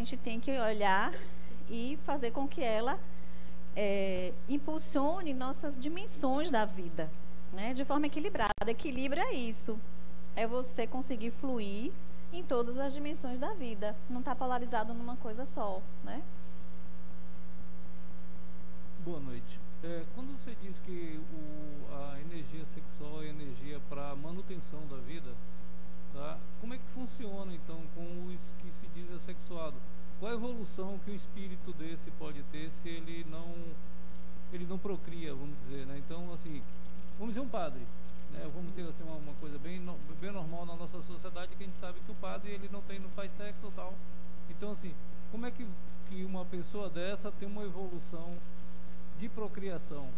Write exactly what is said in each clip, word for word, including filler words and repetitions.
gente tem que olhar e fazer com que ela é, impulsione nossas dimensões da vida, né? De forma equilibrada. Equilíbrio é isso. É você conseguir fluir em todas as dimensões da vida. Não está polarizado numa coisa só, né? Boa noite. É, quando você diz que o, a energia sexual é energia para manutenção da vida, tá? Como é que funciona então com os que se diz assexuado? Qual a evolução que o espírito desse pode ter se ele não ele não procria, vamos dizer, né? Então, assim, vamos dizer um padre, né? Vamos ter assim uma, uma coisa bem bem normal na nossa sociedade, que a gente sabe que o padre ele não tem não faz sexo ou tal. Então, assim, como é que que uma pessoa dessa tem uma evolução de procriação?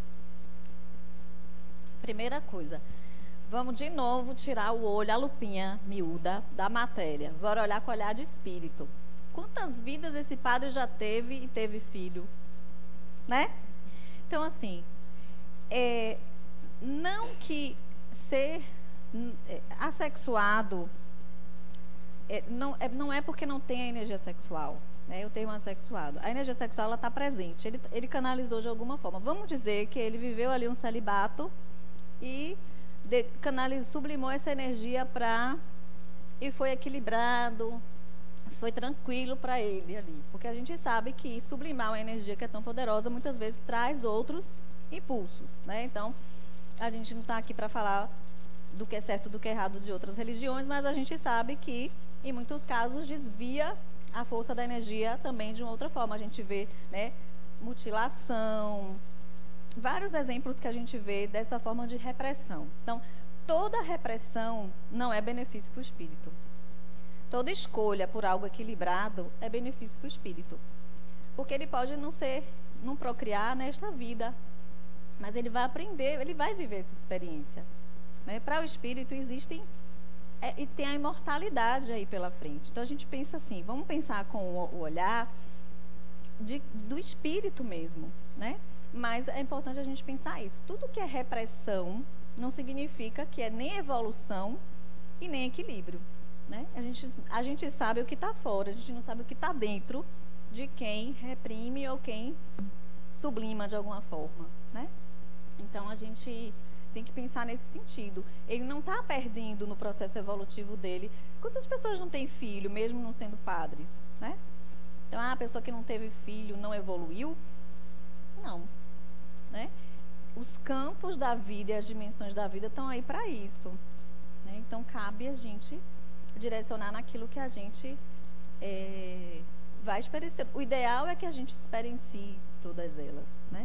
Primeira coisa, vamos de novo tirar o olho, a lupinha miúda da matéria. Bora olhar com o olhar de espírito. Quantas vidas esse padre já teve e teve filho? Né? Então, assim, é, não que ser é, assexuado é, não, é, não é porque não tem a energia sexual. Né, o termo assexuado. A energia sexual ela está presente, ele, ele canalizou de alguma forma. Vamos dizer que ele viveu ali um celibato e de, canalizou, sublimou essa energia para e foi equilibrado, foi tranquilo para ele ali. Porque a gente sabe que sublimar uma energia que é tão poderosa muitas vezes traz outros impulsos. Né? Então, a gente não está aqui para falar do que é certo do que é errado de outras religiões, mas a gente sabe que, em muitos casos, desvia a força da energia também de uma outra forma. A gente vê, né, mutilação, vários exemplos que a gente vê dessa forma de repressão. Então, toda repressão não é benefício para o espírito. Toda escolha por algo equilibrado é benefício para o espírito. Porque ele pode não ser, não procriar nesta vida, mas ele vai aprender, ele vai viver essa experiência. Né? Para o espírito existem É, e tem a imortalidade aí pela frente. Então, a gente pensa assim, vamos pensar com o, o olhar de, do espírito mesmo, né? Mas é importante a gente pensar isso. Tudo que é repressão não significa que é nem evolução e nem equilíbrio, né? A gente, a gente sabe o que está fora, a gente não sabe o que está dentro de quem reprime ou quem sublima de alguma forma, né? Então, a gente tem que pensar nesse sentido. Ele não está perdendo no processo evolutivo dele. Quantas pessoas não têm filho, mesmo não sendo padres? Né? Então, ah, a pessoa que não teve filho não evoluiu? Não. Né? Os campos da vida e as dimensões da vida estão aí para isso. Né? Então, cabe a gente direcionar naquilo que a gente é, vai experienciar. O ideal é que a gente experiencie todas elas, né?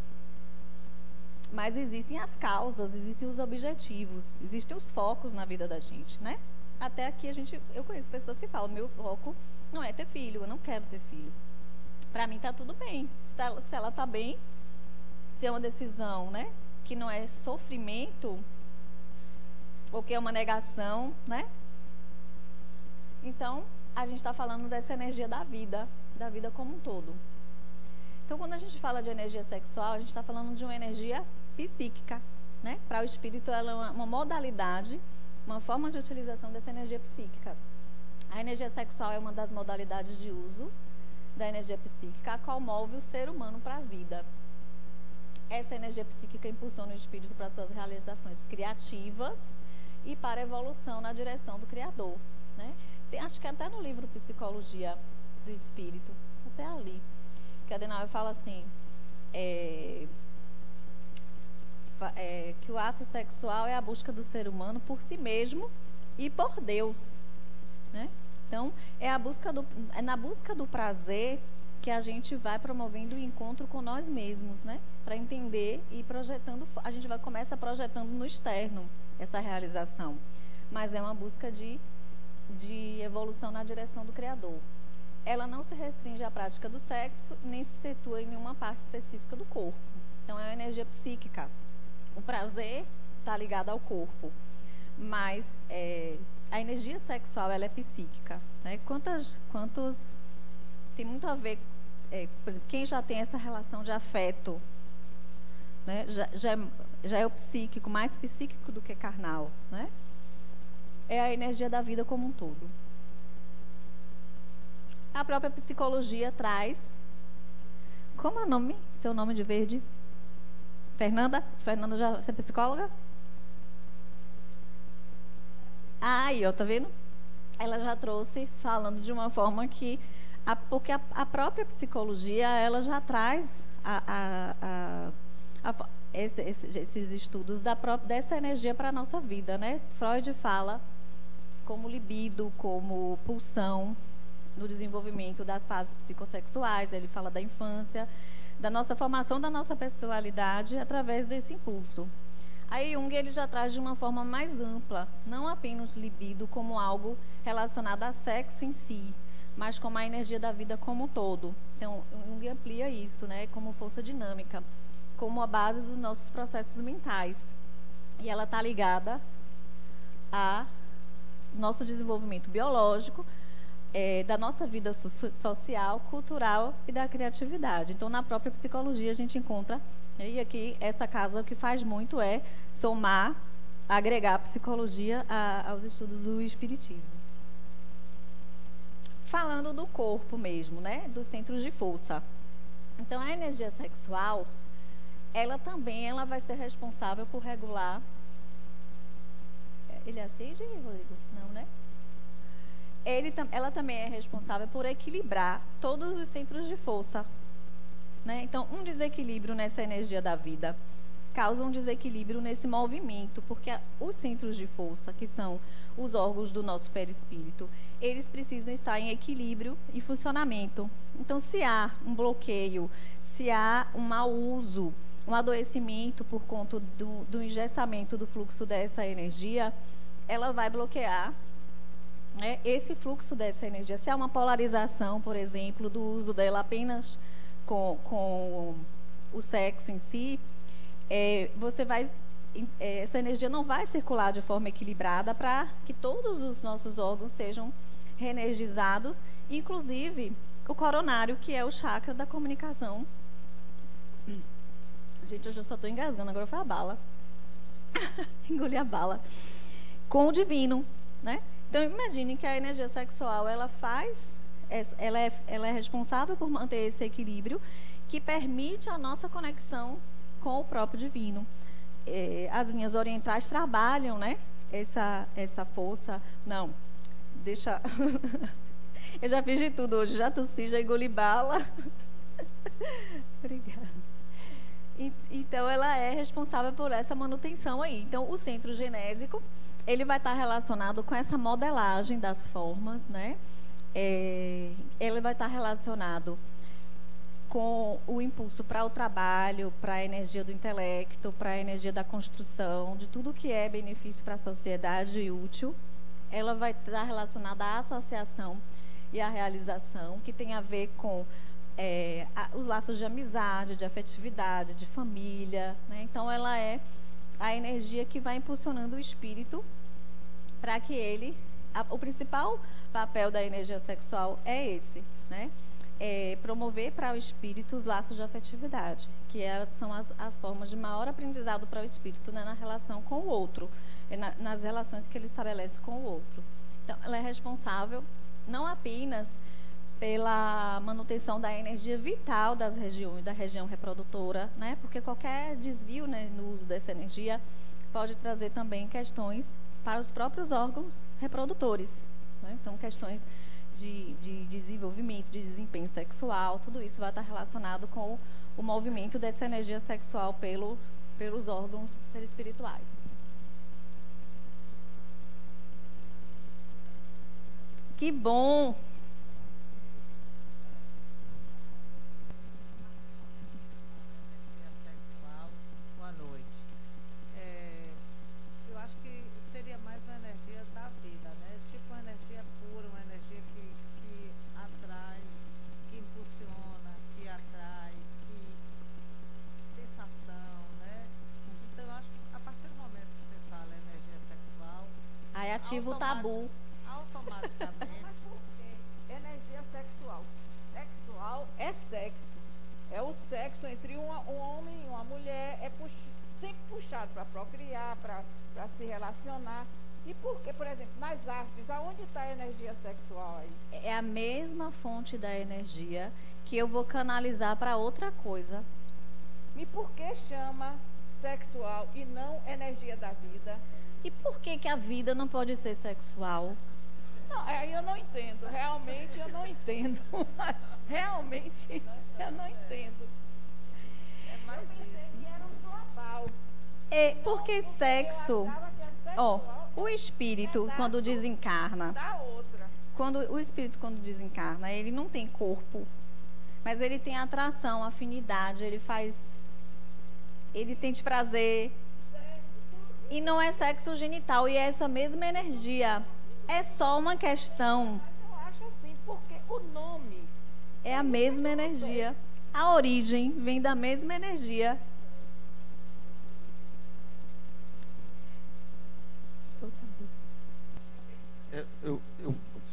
Mas existem as causas, existem os objetivos, existem os focos na vida da gente, né? Até aqui a gente, eu conheço pessoas que falam, meu foco não é ter filho, eu não quero ter filho. Para mim está tudo bem. Se, ela, se ela está bem, se é uma decisão, né, que não é sofrimento, ou que é uma negação, né? Então, a gente está falando dessa energia da vida, da vida como um todo. Então, quando a gente fala de energia sexual, a gente está falando de uma energia psíquica, né? Para o espírito, ela é uma, uma modalidade, uma forma de utilização dessa energia psíquica. A energia sexual é uma das modalidades de uso da energia psíquica, a qual move o ser humano para a vida. Essa energia psíquica impulsiona o espírito para suas realizações criativas e para a evolução na direção do Criador, né? Tem, acho que até no livro Psicologia do Espírito, até ali, que Adenauer fala assim, é, é, que o ato sexual é a busca do ser humano por si mesmo e por Deus, né? Então, é, a busca do, é na busca do prazer que a gente vai promovendo o encontro com nós mesmos, né? Para entender e projetando, a gente vai começa projetando no externo essa realização, mas é uma busca de, de evolução na direção do Criador. Ela não se restringe à prática do sexo, nem se situa em nenhuma parte específica do corpo. Então, é uma energia psíquica. O prazer está ligado ao corpo, mas é, a energia sexual ela é psíquica. Né? Quantas, quantos... Tem muito a ver, é, por exemplo, quem já tem essa relação de afeto, né? já, já, é, já é o psíquico, mais psíquico do que carnal. Né? É a energia da vida como um todo. A própria psicologia traz... Como é o nome? Seu nome de verde? Fernanda? Fernanda, já, você é psicóloga? Ah, aí, ó, tá vendo? Ela já trouxe falando de uma forma que... A, porque a, a própria psicologia, ela já traz a, a, a, a, esse, esse, esses estudos da própria, dessa energia para a nossa vida, né? Freud fala como libido, como pulsão no desenvolvimento das fases psicossexuais, ele fala da infância, da nossa formação da nossa personalidade através desse impulso. Aí Jung ele já traz de uma forma mais ampla, não apenas libido como algo relacionado a sexo em si, mas como a energia da vida como um todo. Então, Jung amplia isso, né, como força dinâmica, como a base dos nossos processos mentais. E ela está ligada a nosso desenvolvimento biológico, é, da nossa vida so social, cultural e da criatividade. Então, na própria psicologia, a gente encontra, e aqui essa casa o que faz muito é somar, agregar a psicologia a, aos estudos do espiritismo. Falando do corpo mesmo, né, dos centros de força. Então, a energia sexual, ela também ela vai ser responsável por regular... Ele acende, Rodrigo? Não, né? Ele, ela também é responsável por equilibrar todos os centros de força. Né? Então, um desequilíbrio nessa energia da vida causa um desequilíbrio nesse movimento, porque os centros de força, que são os órgãos do nosso perispírito, eles precisam estar em equilíbrio e funcionamento. Então, se há um bloqueio, se há um mau uso, um adoecimento por conta do, do engessamento do fluxo dessa energia, ela vai bloquear, né, esse fluxo dessa energia. Se há uma polarização, por exemplo, do uso dela apenas com, com o sexo em si, é, você vai, é, essa energia não vai circular de forma equilibrada para que todos os nossos órgãos sejam reenergizados, inclusive o coronário, que é o chakra da comunicação. Gente, hoje eu só estou engasgando, agora foi a bala. Engoli a bala. Com o divino, né? Então, imagine que a energia sexual, ela faz, ela é, ela é responsável por manter esse equilíbrio que permite a nossa conexão com o próprio divino. É, as linhas orientais trabalham, né? Essa, essa força. Não, deixa... Eu já fiz de tudo hoje, já tossi, já engoli bala. Obrigada. E, então, ela é responsável por essa manutenção aí. Então, o centro genésico, ele vai estar relacionado com essa modelagem das formas, né? É, ele vai estar relacionado com o impulso para o trabalho, para a energia do intelecto, para a energia da construção, de tudo que é benefício para a sociedade e útil. Ela vai estar relacionada à associação e à realização, que tem a ver com é, a, os laços de amizade, de afetividade, de família, né? Então, ela é a energia que vai impulsionando o espírito para que ele... A, o principal papel da energia sexual é esse, né? É promover para o espírito os laços de afetividade, que é, são as, as formas de maior aprendizado para o espírito, né, na relação com o outro, na, nas relações que ele estabelece com o outro. Então, ela é responsável não apenas pela manutenção da energia vital das regiões, da região reprodutora, né, porque qualquer desvio, né, no uso dessa energia pode trazer também questões para os próprios órgãos reprodutores, né? Então, questões De, de desenvolvimento, de desempenho sexual, tudo isso vai estar relacionado com o movimento dessa energia sexual pelo, pelos órgãos perispirituais. Que bom! Boa noite. É, eu acho que seria mais uma energia da vida, né? Tipo uma energia pura, uma energia que, que atrai, que impulsiona, que atrai, que sensação, né? Então, eu acho que a partir do momento que você fala energia sexual, aí ativa o tabu. Automaticamente. Energia sexual. Sexual é sexo. É o sexo entre uma, um homem e uma mulher. É pux, sempre puxado para procriar, para se relacionar. E por que, por exemplo, nas artes, aonde está a energia sexual aí? É a mesma fonte da energia que eu vou canalizar para outra coisa. E por que chama sexual e não energia da vida? E por que que a vida não pode ser sexual? Não, aí eu não entendo. Realmente eu não entendo. Realmente eu não entendo. É mais Eu pensei isso. que era um global. É porque sexo, Eu achava que era ó, sexual o espírito quando desencarna, da outra. quando o espírito quando desencarna, ele não tem corpo, mas ele tem atração, afinidade, ele faz, ele tem prazer. E não é sexo genital, e é essa mesma energia. É só uma questão, Mas eu acho assim, porque o nome. é a mesma energia. A origem vem da mesma energia. É, eu, eu,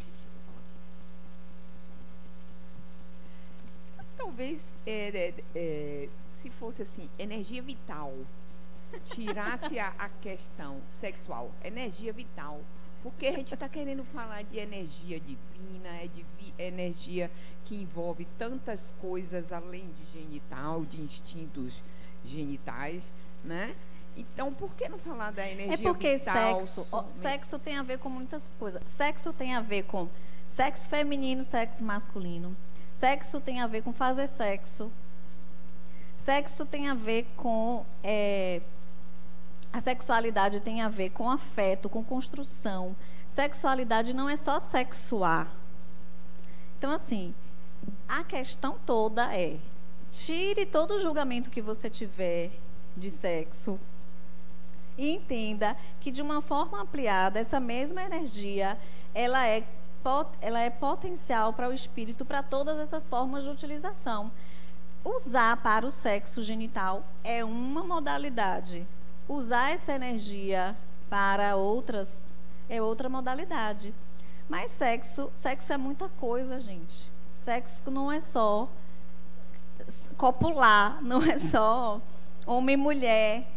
Talvez é, é, é, se fosse assim, energia vital, tirasse a, a questão sexual, energia vital, porque a gente está querendo falar de energia divina, é de vi- energia que envolve tantas coisas além de genital, de instintos genitais, né? Então, por que não falar da energia É porque vital? sexo, ó, somente? sexo tem a ver com muitas coisas. Sexo tem a ver com sexo feminino, sexo masculino. Sexo tem a ver com fazer sexo. Sexo tem a ver com é, a sexualidade tem a ver com afeto, com construção. Sexualidade não é só sexuar. Então, assim, a questão toda é: tire todo o julgamento que você tiver de sexo e entenda que, de uma forma ampliada, essa mesma energia, ela é, pot- ela é potencial para o espírito, para todas essas formas de utilização. Usar para o sexo genital é uma modalidade. Usar essa energia para outras é outra modalidade. Mas sexo, sexo é muita coisa, gente. Sexo não é só copular, não é só homem e mulher.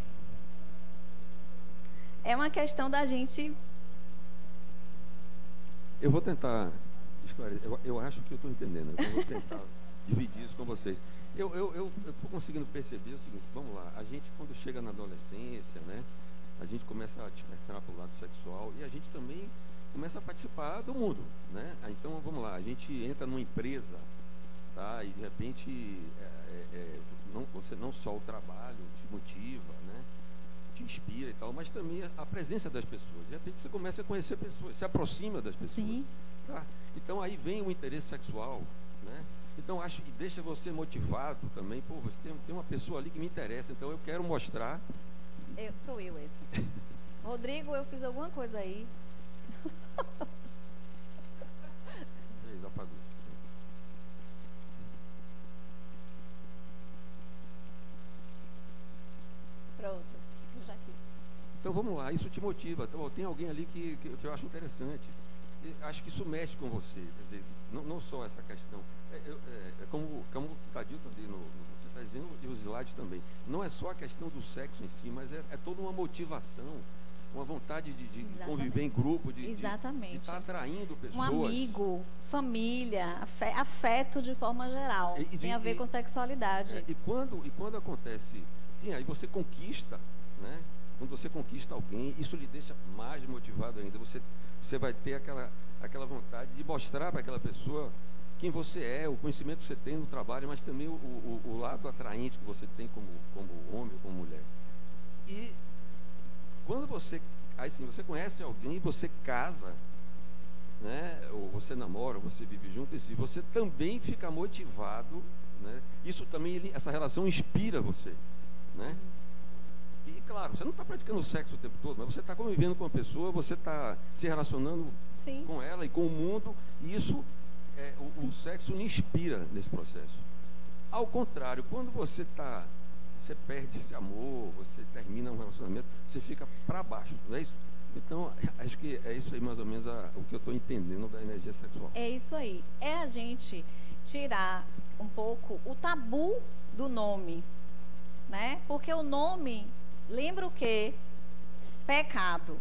É uma questão da gente. eu vou tentar esclarecer. Eu, eu acho que eu estou entendendo. Eu vou tentar dividir isso com vocês. Eu eu estou conseguindo perceber o seguinte: vamos lá, a gente quando chega na adolescência, né, a gente começa a despertar para o lado sexual e a gente também começa a participar do mundo, né? Então vamos lá, a gente entra numa empresa, tá? E de repente é, é, é, não, você não só o trabalho te motiva, né? Te inspira e tal, mas também a, a presença das pessoas. De repente você começa a conhecer pessoas, se aproxima das pessoas. Sim. Tá? Então aí vem o interesse sexual, né? Então acho que deixa você motivado também. Pô, você tem, tem uma pessoa ali que me interessa, então eu quero mostrar. Eu, sou eu esse. Rodrigo, eu fiz alguma coisa aí. Eles apagou. Pronto. Já aqui. Então vamos lá, isso te motiva. Então, tem alguém ali que, que, que eu acho interessante. E acho que isso mexe com você. Quer dizer, não, não só essa questão. É, eu- é, é como, como está dito ali, no, no- você está dizendo, e os slides também. Não é só a questão do sexo em si, mas é, é toda uma motivação, uma vontade de, de Exatamente. conviver em grupo, de Exatamente. estar atraindo pessoas. Um amigo, família, afe- afeto de forma geral. E- e de- Tem a ver e- com sexualidade. É, e, quando, e quando acontece, sim, aí você conquista, né? Quando você conquista alguém, isso lhe deixa mais motivado ainda. Você, você vai ter aquela, aquela vontade de mostrar para aquela pessoa quem você é, o conhecimento que você tem no trabalho, mas também o, o, o lado atraente que você tem como, como homem ou como mulher. E quando você, aí sim, você conhece alguém e você casa, né? Ou você namora, ou você vive junto, e se você também fica motivado, né? Isso também, ele- essa relação inspira você, né? E claro, você não está praticando sexo o tempo todo, mas você está convivendo com a pessoa, você está se relacionando Sim. com ela e com o mundo, e isso, é, o, Sim. o sexo lhe inspira nesse processo. Ao contrário, quando você está, você perde esse amor, você termina um relacionamento, você fica para baixo, não é isso? Então, acho que é isso aí mais ou menos a- o que eu estou entendendo da energia sexual. É isso aí. É a gente tirar um pouco o tabu do nome, né? Porque o nome lembra o quê? Pecado.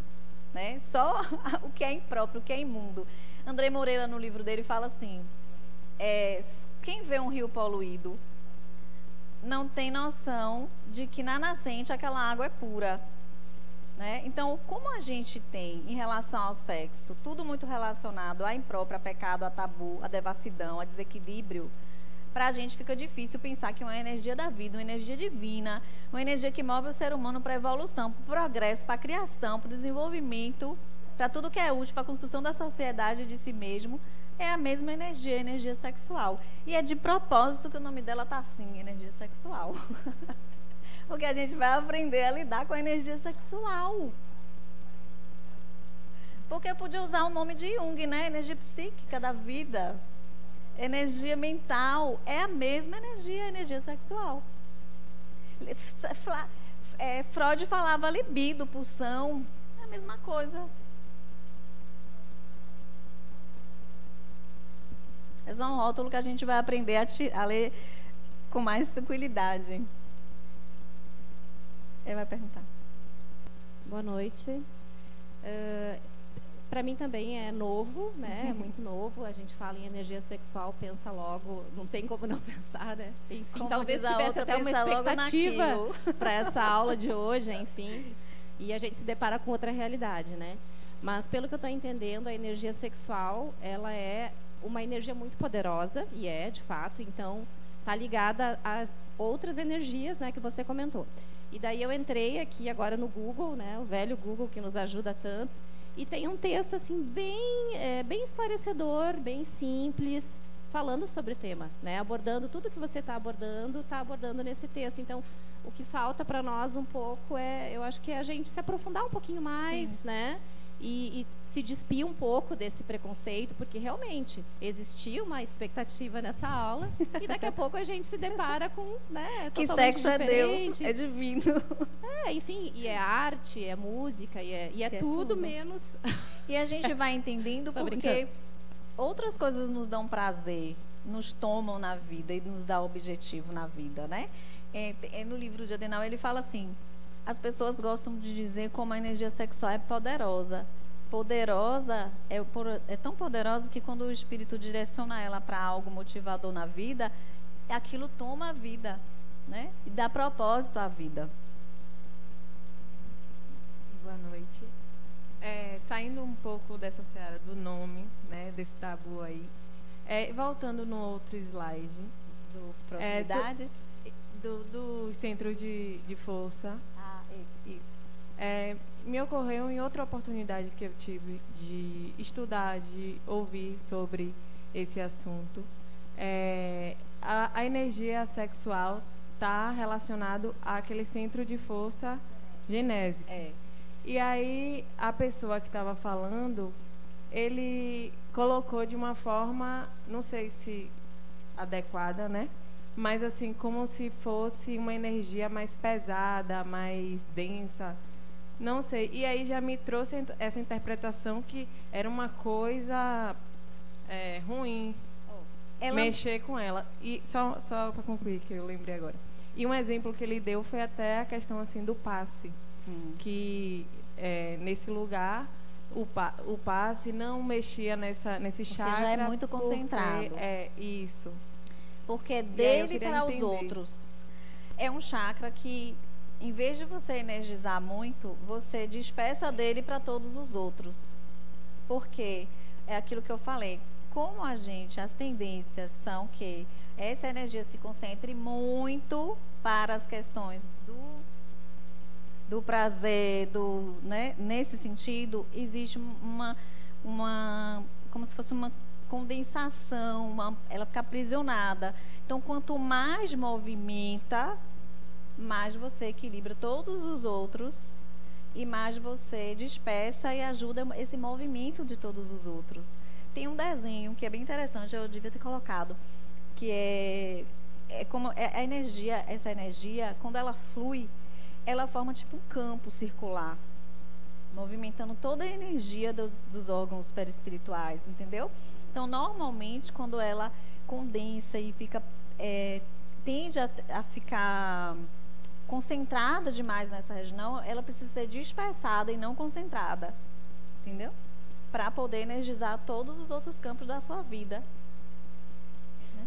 né? Só o que é impróprio, o que é imundo. André Moreira, no livro dele, fala assim, é, quem vê um rio poluído não tem noção de que na nascente aquela água é pura. Né? Então, como a gente tem, em relação ao sexo, tudo muito relacionado a impróprio, a pecado, a tabu, a devassidão, a desequilíbrio, para a gente fica difícil pensar que uma energia da vida, uma energia divina, uma energia que move o ser humano para a evolução, para o progresso, para a criação, para o desenvolvimento, para tudo que é útil, para a construção da sociedade de si mesmo, é a mesma energia, a energia sexual. E é de propósito que o nome dela está assim, energia sexual. Porque a gente vai aprender a lidar com a energia sexual. Porque eu podia usar o nome de Jung, né? Energia psíquica da vida. Energia mental. É a mesma energia, a energia sexual. É, Freud falava libido, pulsão. É a mesma coisa. É só um rótulo que a gente vai aprender a, a ler com mais tranquilidade. Ele vai perguntar. Boa noite. Uh, Para mim também é novo, né? É muito novo. A gente fala em energia sexual, pensa logo, não tem como não pensar, né? Enfim, como talvez tivesse até uma expectativa para essa aula de hoje, enfim. E a gente se depara com outra realidade, né? Mas pelo que eu estou entendendo, a energia sexual, ela é uma energia muito poderosa, e é, de fato, então está ligada às outras energias, né, que você comentou. E daí eu entrei aqui agora no Google, né, o velho Google que nos ajuda tanto, e tem um texto assim bem, é, bem esclarecedor, bem simples, falando sobre o tema, né, abordando tudo que você está abordando, está abordando nesse texto. Então, o que falta para nós um pouco é, eu acho que é a gente se aprofundar um pouquinho mais, Sim. né, e, e se despir um pouco desse preconceito, porque realmente existia uma expectativa nessa aula e daqui a pouco a gente se depara com, né, que totalmente sexo diferente. é Deus, é divino. É, enfim, e é arte, é música, e é, e é, é tudo, tudo menos... E a gente vai entendendo porque brincando. Outras coisas nos dão prazer, nos tomam na vida e nos dá objetivo na vida, né? É, é, no livro de Adenauer ele fala assim, as pessoas gostam de dizer como a energia sexual é poderosa. Poderosa, é, é tão poderosa que quando o espírito direciona ela para algo motivador na vida, aquilo toma a vida, né? E dá propósito à vida. Boa noite. É, saindo um pouco dessa seara do nome, né, desse tabu aí, é, voltando no outro slide. Do proximidades? É, do, do centro de, de força. Ah, isso. É, me ocorreu em outra oportunidade que eu tive de estudar, de ouvir sobre esse assunto. É, a, a energia sexual está relacionado àquele centro de força genésica. É. E aí a pessoa que estava falando, ele colocou de uma forma, não sei se adequada, né? Mas assim, como se fosse uma energia mais pesada, mais densa. Não sei. E aí já me trouxe essa interpretação que era uma coisa é, ruim, ela... mexer com ela. E só, só para concluir, que eu lembrei agora. E um exemplo que ele deu foi até a questão assim do passe. Hum. Que é, nesse lugar o, pa, o passe não mexia nessa, nesse porque chakra. já é muito concentrado. Porque, é, isso. Porque é dele para entender. Os outros. É um chakra que, em vez de você energizar muito, você dispersa dele para todos os outros. Porque é aquilo que eu falei. Como a gente, as tendências são que essa energia se concentre muito para as questões do, do prazer, do, né? Nesse sentido, existe uma, uma, como se fosse uma condensação, uma, ela fica aprisionada. Então, quanto mais movimenta, mais você equilibra todos os outros e mais você dispersa e ajuda esse movimento de todos os outros. Tem um desenho que é bem interessante, eu devia ter colocado, que é, é como é a energia, essa energia, quando ela flui, ela forma tipo um campo circular, movimentando toda a energia dos, dos órgãos perispirituais, entendeu? Então, normalmente, quando ela condensa e fica, é, tende a, a ficar concentrada demais nessa região, ela precisa ser dispersada e não concentrada. entendeu? Para poder energizar todos os outros campos da sua vida. Né?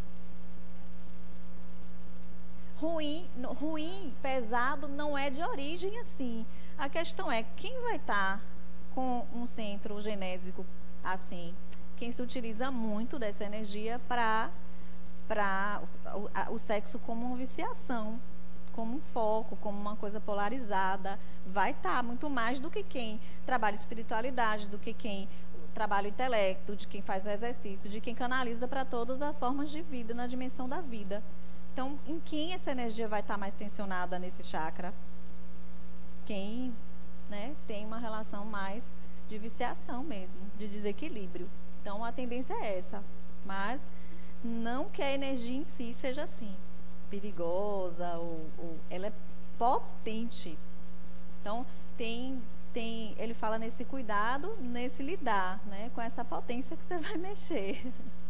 Ruim, no- ruim, pesado, não é de origem assim. A questão é quem vai estar com um centro genésico assim, quem se utiliza muito dessa energia para para o, a- o sexo como uma viciação, como um foco, como uma coisa polarizada, vai estar muito mais do que quem trabalha espiritualidade, do que quem trabalha o intelecto, de quem faz o exercício, de quem canaliza para todas as formas de vida, na dimensão da vida. Então, em quem essa energia vai estar mais tensionada nesse chakra? Quem, né, tem uma relação mais de viciação mesmo, de desequilíbrio. Então, a tendência é essa. Mas não que a energia em si seja assim, perigosa, ou, ou ela é potente. Então, tem, tem, ele fala nesse cuidado, nesse lidar, né, com essa potência que você vai mexer.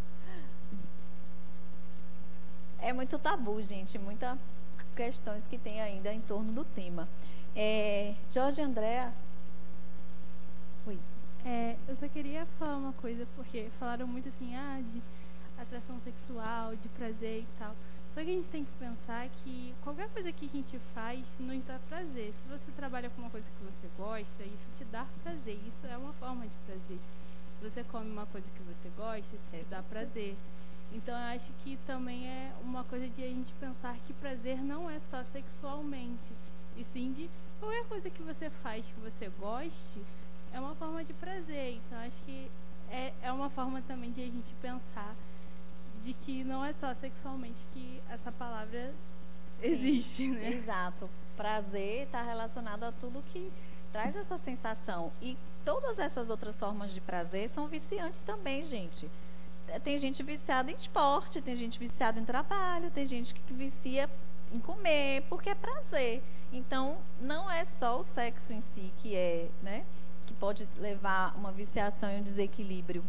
É muito tabu, gente, muitas questões que tem ainda em torno do tema. É, Jorge Andréa. Oi. É, eu só queria falar uma coisa, porque falaram muito assim, ah, de atração sexual, de prazer e tal. Só que a gente tem que pensar que qualquer coisa que a gente faz nos dá prazer. Se você trabalha com uma coisa que você gosta, isso te dá prazer. Isso é uma forma de prazer. Se você come uma coisa que você gosta, isso te dá prazer. Então, eu acho que também é uma coisa de a gente pensar que prazer não é só sexualmente, e sim de qualquer coisa que você faz que você goste, é uma forma de prazer. Então, acho que é, é uma forma também de a gente pensar de que não é só sexualmente que essa palavra Sim, existe, né? Exato. Prazer está relacionado a tudo que traz essa sensação. E todas essas outras formas de prazer são viciantes também, gente. Tem gente viciada em esporte, tem gente viciada em trabalho, tem gente que vicia em comer, porque é prazer. Então, não é só o sexo em si que é, né, que pode levar uma viciação e um desequilíbrio.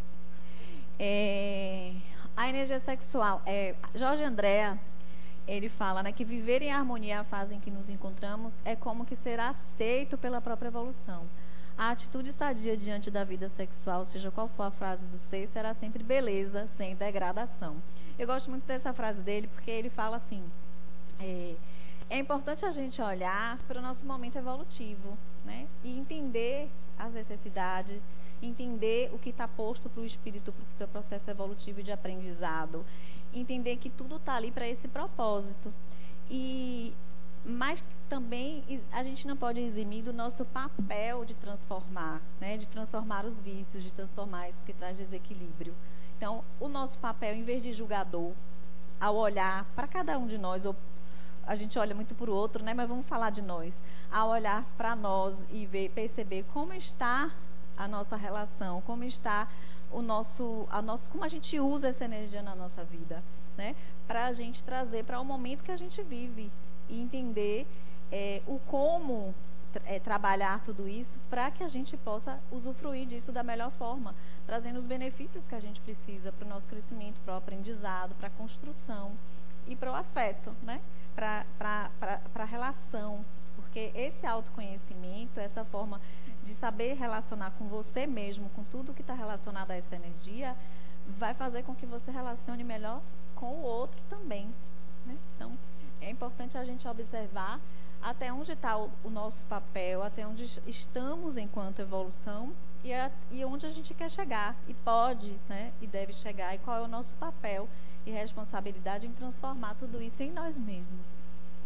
É, a energia sexual, é, Jorge Andréa, ele fala, né, que viver em harmonia é a fase em que nos encontramos é como que ser aceito pela própria evolução. A atitude sadia diante da vida sexual, seja qual for a frase do ser, será sempre beleza, sem degradação. Eu gosto muito dessa frase dele, porque ele fala assim, é, é importante a gente olhar para o nosso momento evolutivo, né, e entender as necessidades, entender o que está posto para o espírito, para o seu processo evolutivo de aprendizado, entender que tudo está ali para esse propósito. E, mas também a gente não pode eximir do nosso papel de transformar, né, de transformar os vícios, de transformar isso que traz desequilíbrio. Então, o nosso papel, em vez de julgador, ao olhar para cada um de nós, ou a gente olha muito para o outro, né, mas vamos falar de nós, ao olhar para nós e ver, perceber como está a nossa relação, como está o nosso, a nossa, como a gente usa essa energia na nossa vida, né, para a gente trazer para o momento que a gente vive e entender é, o como é, trabalhar tudo isso para que a gente possa usufruir disso da melhor forma, trazendo os benefícios que a gente precisa para o nosso crescimento, para o aprendizado, para a construção e para o afeto, né, para a relação, porque esse autoconhecimento, essa forma de saber relacionar com você mesmo, com tudo que está relacionado a essa energia, vai fazer com que você relacione melhor com o outro também, né? Então, é importante a gente observar até onde está o, o nosso papel, até onde estamos enquanto evolução e, a, e onde a gente quer chegar, e pode, né, e deve chegar, e qual é o nosso papel e responsabilidade em transformar tudo isso em nós mesmos.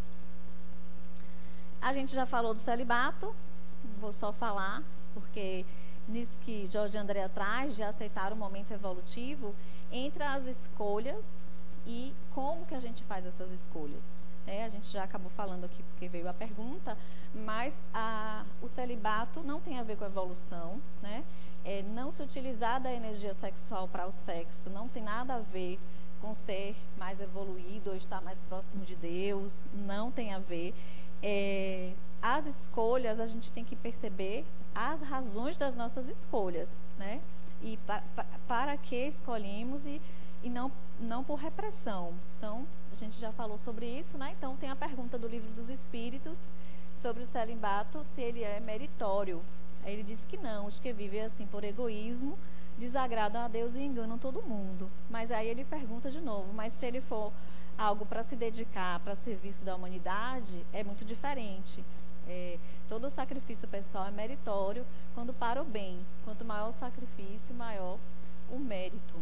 A gente já falou do celibato, vou só falar, porque nisso que Jorge Andréa traz, de aceitar o momento evolutivo, entre as escolhas e como que a gente faz essas escolhas. É, a gente já acabou falando aqui porque veio a pergunta, mas a, o celibato não tem a ver com evolução, né? É, não se utilizar da energia sexual para o sexo não tem nada a ver com ser mais evoluído ou estar mais próximo de Deus, não tem a ver. É, as escolhas, a gente tem que perceber as razões das nossas escolhas, né? E pa, pa, para que escolhemos e, e não, não por repressão. Então, a gente já falou sobre isso, né? Então, tem a pergunta do Livro dos Espíritos sobre o celibato, se ele é meritório. Aí ele disse que não, os que vivem assim por egoísmo desagradam a Deus e enganam todo mundo. Mas aí ele pergunta de novo, mas se ele for algo para se dedicar para serviço da humanidade, é muito diferente. É, todo o sacrifício pessoal é meritório quando para o bem. Quanto maior o sacrifício, maior o mérito.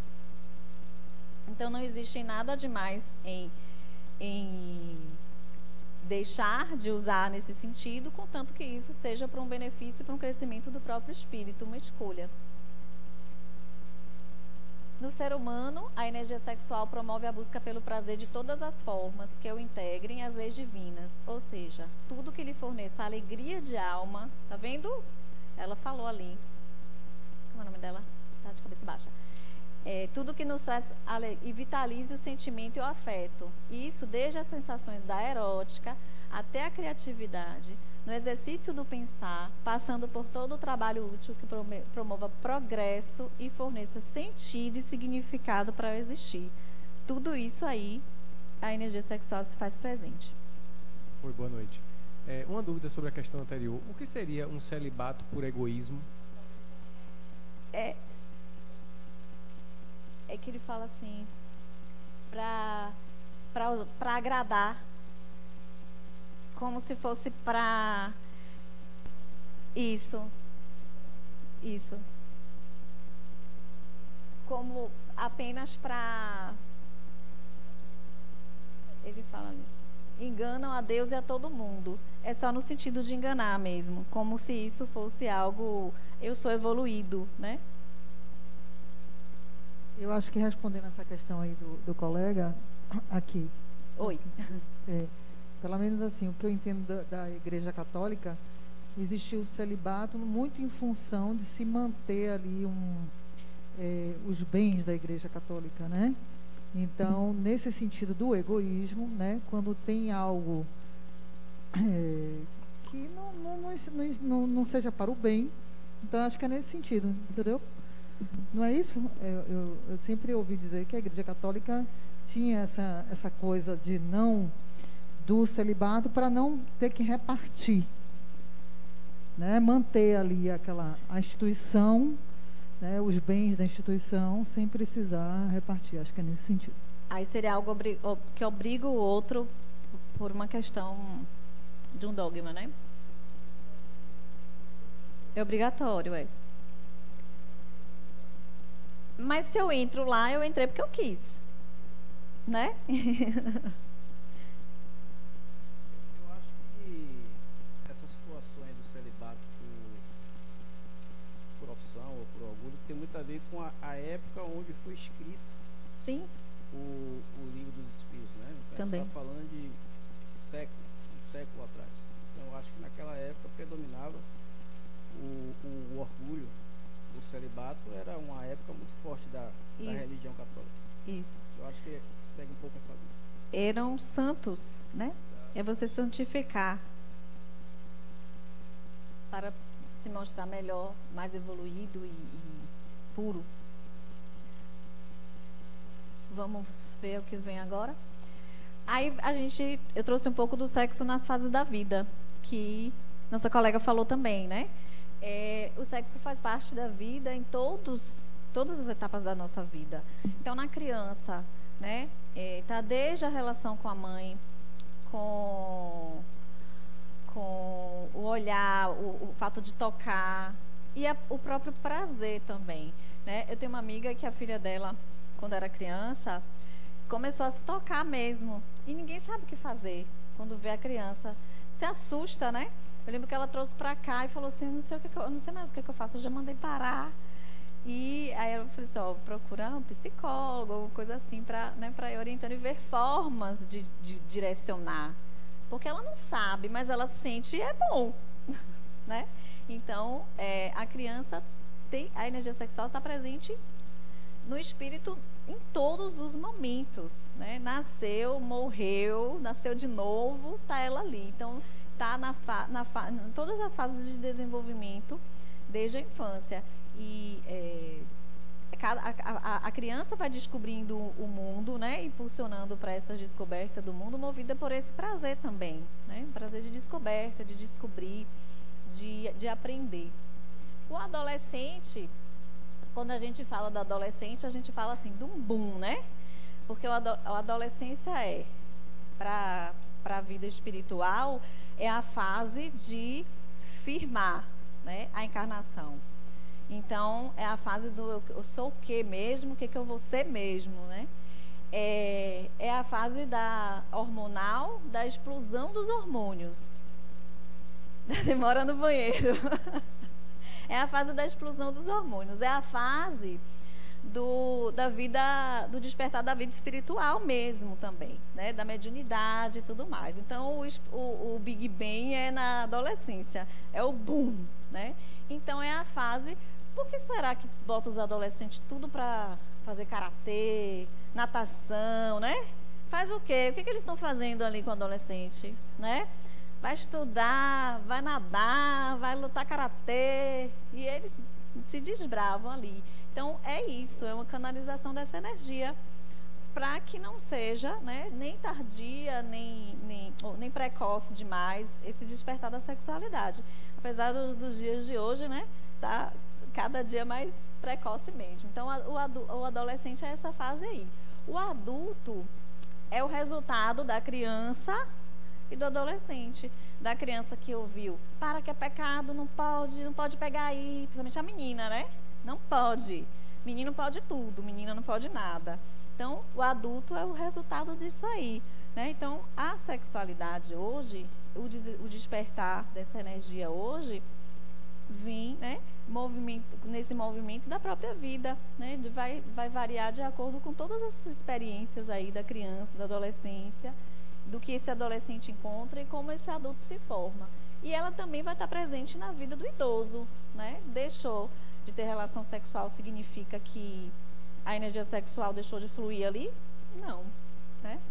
Então não existe nada demais em, em deixar de usar nesse sentido, contanto que isso seja para um benefício, para um crescimento do próprio espírito, uma escolha. No ser humano, a energia sexual promove a busca pelo prazer de todas as formas que o integrem às leis divinas, ou seja, tudo que lhe forneça alegria de alma. Tá vendo? Ela falou ali. Como é o nome dela? Tá de cabeça baixa. É, tudo que nos traz e vitalize o sentimento e o afeto. E isso desde as sensações da erótica até a criatividade, no exercício do pensar, passando por todo o trabalho útil que promova progresso e forneça sentido e significado para o existir. Tudo isso aí, a energia sexual se faz presente. Oi, boa noite. É, uma dúvida sobre a questão anterior. O que seria um celibato por egoísmo? É, é que ele fala assim, para para agradar, como se fosse para isso, isso, como apenas para, ele fala ali, enganam a Deus e a todo mundo. É só no sentido de enganar mesmo, como se isso fosse algo, eu sou evoluído, né? Eu acho que respondendo essa questão aí do, do colega aqui. Oi. É, pelo menos assim, o que eu entendo da, da Igreja Católica, existiu o celibato muito em função de se manter ali um, é, os bens da Igreja Católica, né? Então, nesse sentido do egoísmo, né? Quando tem algo é, que não, não, não, não, não seja para o bem, então acho que é nesse sentido, entendeu? Não é isso? Eu, eu, eu sempre ouvi dizer que a Igreja Católica tinha essa, essa coisa de não, do celibato para não ter que repartir, né? Manter ali aquela, a instituição, né? Os bens da instituição sem precisar repartir. Acho que é nesse sentido. Aí seria algo que obriga o outro por uma questão de um dogma, né? É obrigatório, é. Mas se eu entro lá, eu entrei porque eu quis, né? Eu acho que essas situações do celibato por, por opção ou por orgulho tem muito a ver com a, a época onde foi escrito. Sim. O, o livro dos Espíritos, né? Então, também. Está falando de século, um século atrás. Então, eu acho que naquela época predominava o, o, o orgulho. O celibato era uma época muito forte da, da religião católica. Isso. Eu acho que segue um pouco essa linha. Eram santos, né? É você santificar para se mostrar melhor, mais evoluído e, e puro. Vamos ver o que vem agora. Aí a gente, eu trouxe um pouco do sexo nas fases da vida, que nossa colega falou também, né? É, o sexo faz parte da vida em todos, todas as etapas da nossa vida. Então, na criança, né, é, tá desde a relação com a mãe, com, com o olhar, o, o fato de tocar e a, o próprio prazer também, né? Eu tenho uma amiga que a filha dela, quando era criança, começou a se tocar mesmo e ninguém sabe o que fazer quando vê a criança. Se assusta, né? Eu lembro que ela trouxe para cá e falou assim, não sei o que, que eu, não sei mais o que, que eu faço, eu já mandei parar. E aí eu falei assim, ó, procurar um psicólogo, alguma coisa assim, para, né, para ir orientando e ver formas de, de direcionar. Porque ela não sabe, mas ela sente e é bom, né? Então, é, a criança tem, a energia sexual está presente no espírito em todos os momentos, né? Nasceu, morreu, nasceu de novo, tá ela ali. Então, está na, na, em todas as fases de desenvolvimento desde a infância. E é, a, a, a criança vai descobrindo o mundo, né, impulsionando para essa descoberta do mundo, movida por esse prazer também, né, prazer de descoberta, de descobrir de, de aprender. O adolescente, quando a gente fala do adolescente, a gente fala assim, de um boom, né? Porque o ado a adolescência é, para a vida espiritual, é a fase de firmar, né, a encarnação. Então, é a fase do eu, eu sou o que mesmo, o que, que eu vou ser mesmo, né? É, é a fase da hormonal, da explosão dos hormônios. Demora no banheiro. É a fase da explosão dos hormônios. É a fase do, da vida, do despertar da vida espiritual mesmo também, né? Da mediunidade e tudo mais. Então, o, o, o Big Bang é na adolescência. É o boom, né? Então, é a fase... Por que será que bota os adolescentes tudo para fazer karatê, natação, né? Faz o quê? O que, que eles estão fazendo ali com o adolescente, né? Vai estudar, vai nadar, vai lutar karatê, e eles se desbravam ali. Então, é isso, é uma canalização dessa energia para que não seja, né, nem tardia, nem, nem, ou, nem precoce demais esse despertar da sexualidade. Apesar do, dos dias de hoje, né, tá cada dia mais precoce mesmo. Então, a, o, adu, o adolescente é essa fase aí. O adulto é o resultado da criança e do adolescente. Da criança que ouviu, para que é pecado, não pode, não pode pegar aí, principalmente a menina, né? Não pode. Menino pode tudo, menina não pode nada. Então, o adulto é o resultado disso aí, né? Então, a sexualidade hoje, o, des, o despertar dessa energia hoje, vem, né, movimento, nesse movimento da própria vida, né? De, vai, vai variar de acordo com todas as experiências aí da criança, da adolescência, do que esse adolescente encontra e como esse adulto se forma. E ela também vai estar presente na vida do idoso, né? Deixou de ter relação sexual significa que a energia sexual deixou de fluir ali? Não, né?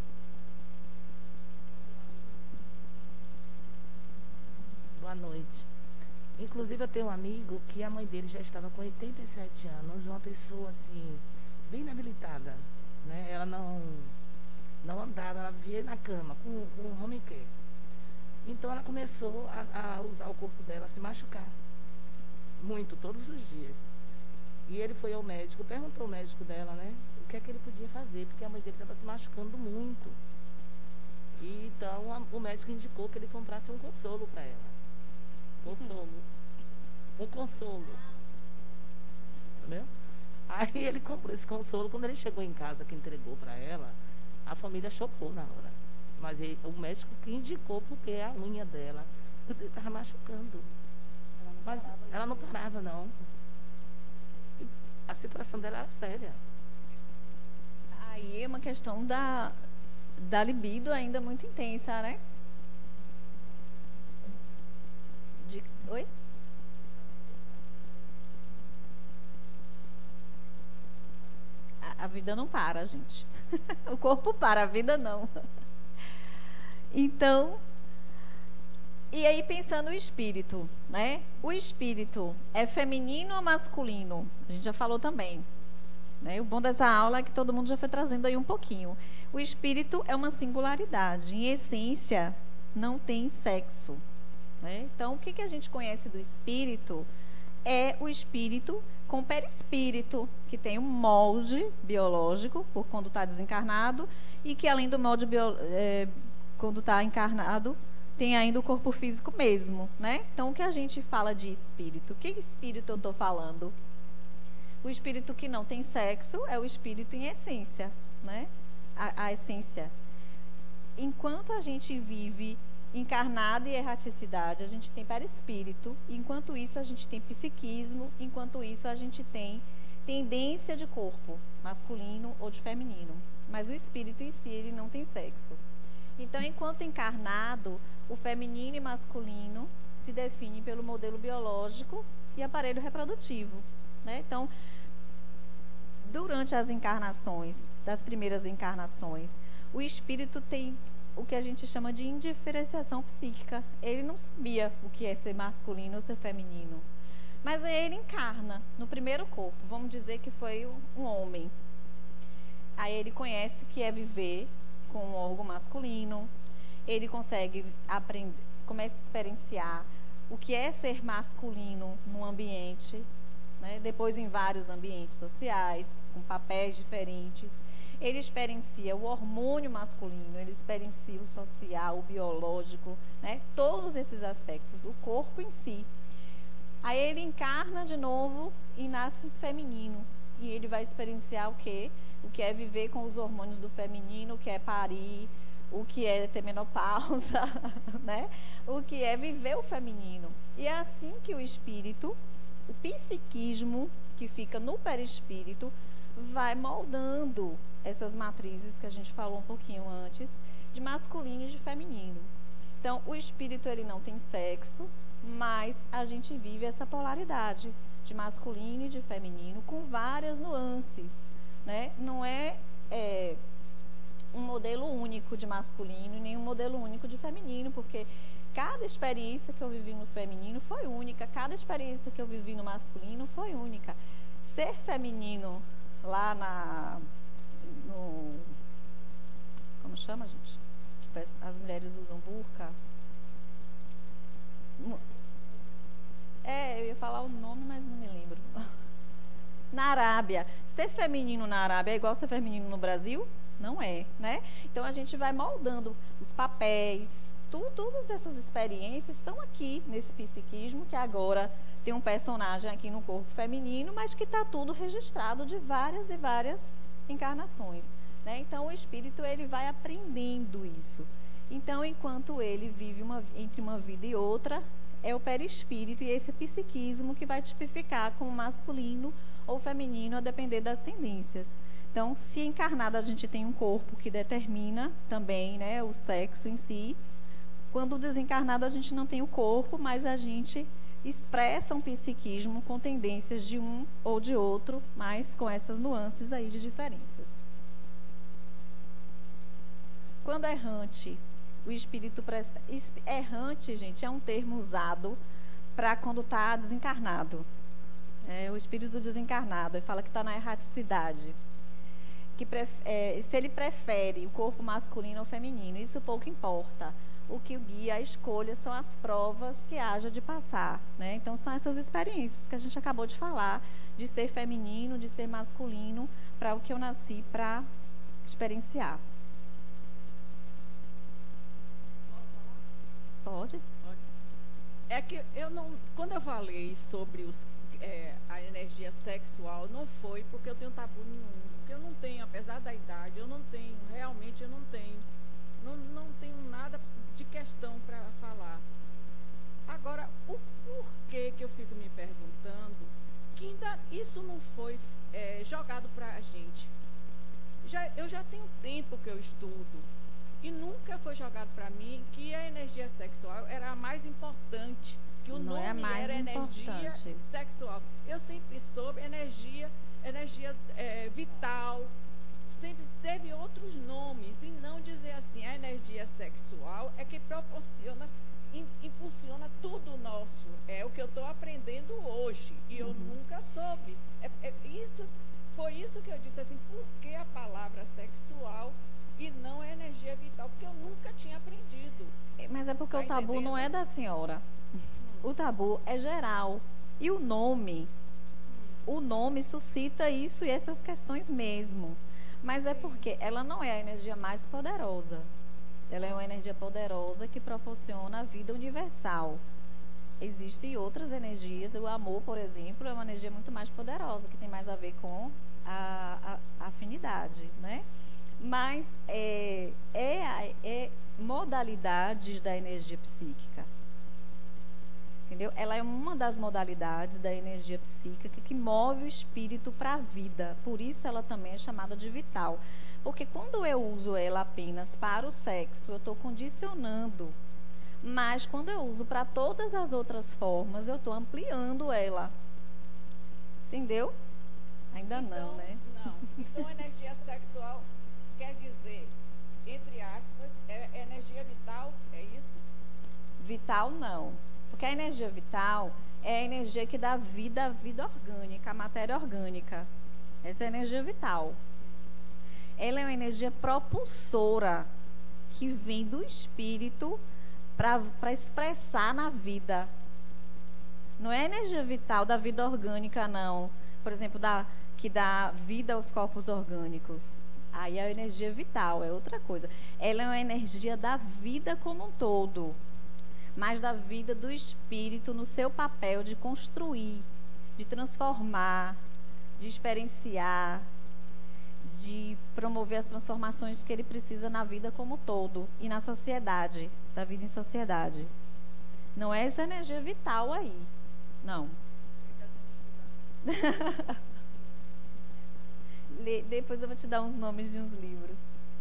Boa noite. Inclusive, eu tenho um amigo que a mãe dele já estava com oitenta e sete anos, uma pessoa, assim, bem debilitada, né? Ela não, não andava, ela vivia na cama, com, com um home care. Então, ela começou a, a usar o corpo dela, a se machucar. Muito, todos os dias. E ele foi ao médico, perguntou ao médico dela, né? O que é que ele podia fazer, porque a mãe dele estava se machucando muito. E, então, a, o médico indicou que ele comprasse um consolo para ela. Consolo. Um consolo. Entendeu? Aí ele comprou esse consolo. Quando ele chegou em casa, que entregou para ela, a família chocou na hora. Mas ele, o médico que indicou porque a unha dela estava machucando. Mas ela não parava, não. A situação dela era séria. Aí é uma questão da, da libido ainda muito intensa, né? De, oi? A, a vida não para, gente. O corpo para, a vida não. Então, e aí pensando o espírito, né? O espírito é feminino ou masculino? A gente já falou também, né? O bom dessa aula é que todo mundo já foi trazendo aí um pouquinho. O espírito é uma singularidade. Em essência, não tem sexo, né? Então, o que, que a gente conhece do espírito é o espírito com perispírito, que tem um molde biológico, por quando está desencarnado, e que além do molde bio, é, quando está encarnado, tem ainda o corpo físico mesmo, né? Então, o que a gente fala de espírito? Que espírito eu estou falando? O espírito que não tem sexo é o espírito em essência, né? A, a essência. Enquanto a gente vive encarnado e erraticidade, a gente tem perispírito. Enquanto isso, a gente tem psiquismo. Enquanto isso, a gente tem tendência de corpo, masculino ou de feminino. Mas o espírito em si, ele não tem sexo. Então, enquanto encarnado, o feminino e masculino se definem pelo modelo biológico e aparelho reprodutivo, né? Então, durante as encarnações, das primeiras encarnações, o espírito tem o que a gente chama de indiferenciação psíquica. Ele não sabia o que é ser masculino ou ser feminino. Mas aí ele encarna no primeiro corpo. Vamos dizer que foi um homem. Aí ele conhece o que é viver com um órgão masculino. Ele consegue aprender, começa a experienciar o que é ser masculino num ambiente, né? Depois em vários ambientes sociais, com papéis diferentes. Ele experiencia o hormônio masculino, ele experiencia o social, o biológico, né? Todos esses aspectos, o corpo em si. Aí ele encarna de novo e nasce feminino. E ele vai experienciar o quê? O que é viver com os hormônios do feminino, o que é parir, o que é ter menopausa, né? O que é viver o feminino. E é assim que o espírito, o psiquismo que fica no perispírito, vai moldando essas matrizes que a gente falou um pouquinho antes, de masculino e de feminino. Então, o espírito ele não tem sexo, mas a gente vive essa polaridade de masculino e de feminino com várias nuances, né? Não é, é um modelo único de masculino e nem um modelo único de feminino, porque cada experiência que eu vivi no feminino foi única, cada experiência que eu vivi no masculino foi única. Ser feminino lá na no, como chama, gente? Que as mulheres usam burca. É, eu ia falar o nome, mas não me lembro. Na Arábia. Ser feminino na Arábia é igual ser feminino no Brasil? Não é, né? Então a gente vai moldando os papéis, tu, todas essas experiências estão aqui nesse psiquismo, que agora tem um personagem aqui no corpo feminino, mas que está tudo registrado de várias e várias encarnações, né? Então o espírito ele vai aprendendo isso. Então, enquanto ele vive uma, entre uma vida e outra, é o perispírito e esse psiquismo que vai tipificar como masculino ou feminino, a depender das tendências. Então, se encarnado a gente tem um corpo que determina também, né, o sexo em si, quando desencarnado a gente não tem o corpo, mas a gente expressa um psiquismo com tendências de um ou de outro, mas com essas nuances aí de diferenças. Quando é errante, o espírito presta... errante, gente, é um termo usado para quando está desencarnado. É o espírito desencarnado, ele fala que está na erraticidade. Que pref... é, se ele prefere o corpo masculino ou feminino, isso pouco importa. O que o guia, a escolha, são as provas que haja de passar, né? Então, são essas experiências que a gente acabou de falar, de ser feminino, de ser masculino, para o que eu nasci para experienciar. Pode? Pode. É que eu não, quando eu falei sobre os, é, a energia sexual, não foi porque eu tenho tabu nenhum. Porque eu não tenho, apesar da idade, eu não tenho, realmente eu não tenho. Não, não tenho nada de questão para falar. Agora, o porquê que eu fico me perguntando, que ainda isso não foi é, jogado para a gente. Já, eu já tenho tempo que eu estudo. E nunca foi jogado para mim que a energia sexual era a mais importante, que o Não nome é a mais era energia importante. sexual. Eu sempre soube energia, energia é, vital, sempre teve outros nomes, e não dizer assim, a energia sexual é que proporciona, in, impulsiona tudo nosso. É o que eu estou aprendendo hoje, e eu uhum. nunca soube. É, é, isso, foi isso que eu disse assim, por que a palavra sexual e não é energia vital, porque eu nunca tinha aprendido. Mas é porque tá o tabu entendendo? Não é da senhora. Hum. O tabu é geral. E o nome, hum. o nome suscita isso e essas questões mesmo. Mas é porque ela não é a energia mais poderosa. Ela é uma energia poderosa que proporciona a vida universal. Existem outras energias. O amor, por exemplo, é uma energia muito mais poderosa, que tem mais a ver com a, a, a afinidade, né? Mas é, é, é modalidades da energia psíquica. Entendeu? Ela é uma das modalidades da energia psíquica que, que move o espírito para a vida. Por isso ela também é chamada de vital. Porque quando eu uso ela apenas para o sexo, eu estou condicionando. Mas quando eu uso para todas as outras formas, eu estou ampliando ela. Entendeu? Ainda então, não, né? Não. Então, a energia sexual quer dizer, entre aspas, é energia vital, é isso? Vital não. Porque a energia vital é a energia que dá vida à vida orgânica, à matéria orgânica. Essa é a energia vital. Ela é uma energia propulsora que vem do espírito para expressar na vida. Não é a energia vital da vida orgânica, não. Por exemplo, da, que dá vida aos corpos orgânicos. Aí é a energia vital, é outra coisa. Ela é uma energia da vida como um todo, mas da vida do espírito no seu papel de construir, de transformar, de experienciar, de promover as transformações que ele precisa na vida como um todo e na sociedade, da vida em sociedade. Não é essa energia vital aí, não. Depois eu vou te dar uns nomes de uns livros.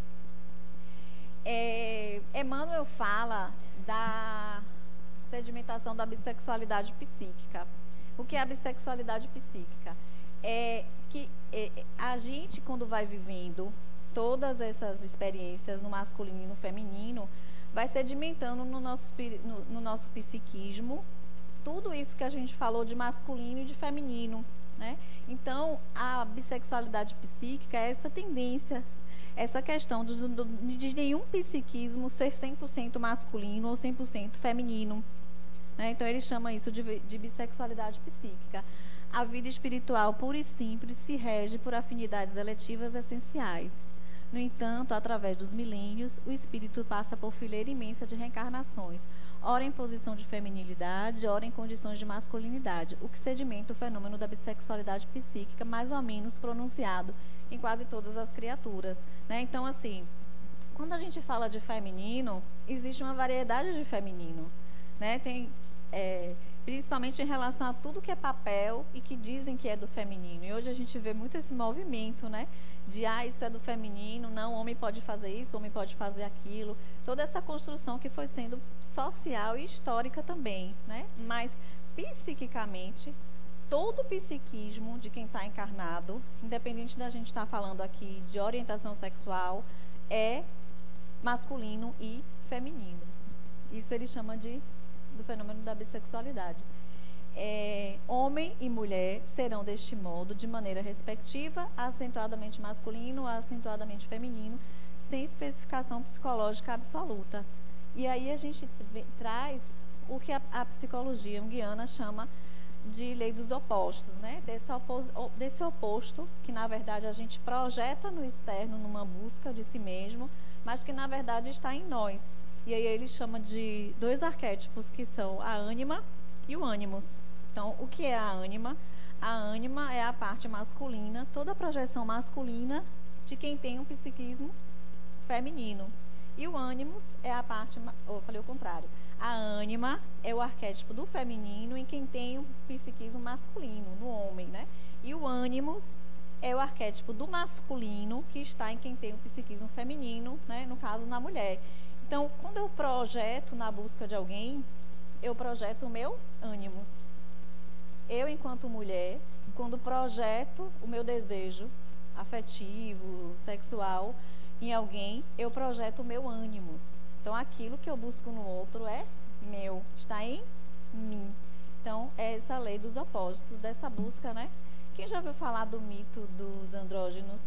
É, Emmanuel fala da sedimentação da bissexualidade psíquica. O que é a bissexualidade psíquica? É que é, a gente, quando vai vivendo todas essas experiências no masculino e no feminino, vai sedimentando no nosso, no, no nosso psiquismo tudo isso que a gente falou de masculino e de feminino, né? Então, a bissexualidade psíquica é essa tendência, essa questão de, de, de nenhum psiquismo ser cem por cento masculino ou cem por cento feminino, né? Então, ele chama isso de, de bissexualidade psíquica. A vida espiritual, pura e simples, se rege por afinidades eletivas essenciais. No entanto, através dos milênios, o espírito passa por fileira imensa de reencarnações, ora em posição de feminilidade, ora em condições de masculinidade, o que sedimenta o fenômeno da bissexualidade psíquica mais ou menos pronunciado em quase todas as criaturas, né? Então, assim, quando a gente fala de feminino, existe uma variedade de feminino, né? Tem, é, principalmente em relação a tudo que é papel e que dizem que é do feminino. E hoje a gente vê muito esse movimento, né? De, ah, isso é do feminino, não, homem pode fazer isso, homem pode fazer aquilo. Toda essa construção que foi sendo social e histórica também, né? Mas, psiquicamente, todo o psiquismo de quem está encarnado, independente da gente estar tá falando aqui de orientação sexual, é masculino e feminino. Isso ele chama de, do fenômeno da bissexualidade. É, homem e mulher serão deste modo, de maneira respectiva, acentuadamente masculino, acentuadamente feminino, sem especificação psicológica absoluta. E aí a gente traz o que a, a psicologia junguiana chama de lei dos opostos, né? Desse, opos, desse oposto que, na verdade, a gente projeta no externo numa busca de si mesmo, mas que, na verdade, está em nós. E aí ele chama de dois arquétipos, que são a ânima e o ânimos. Então, o que é a ânima? A ânima é a parte masculina, toda a projeção masculina de quem tem um psiquismo feminino. E o ânimos é a parte, ou eu falei o contrário, a ânima é o arquétipo do feminino em quem tem um psiquismo masculino, no homem, né? E o ânimos é o arquétipo do masculino que está em quem tem um psiquismo feminino, né? No caso, na mulher. Então, quando eu projeto na busca de alguém, eu projeto o meu ânimos. Eu, enquanto mulher, quando projeto o meu desejo afetivo, sexual em alguém, eu projeto o meu ânimos. Então, aquilo que eu busco no outro é meu, está em mim. Então, é essa lei dos opostos, dessa busca, né? Quem já ouviu falar do mito dos andrógenos?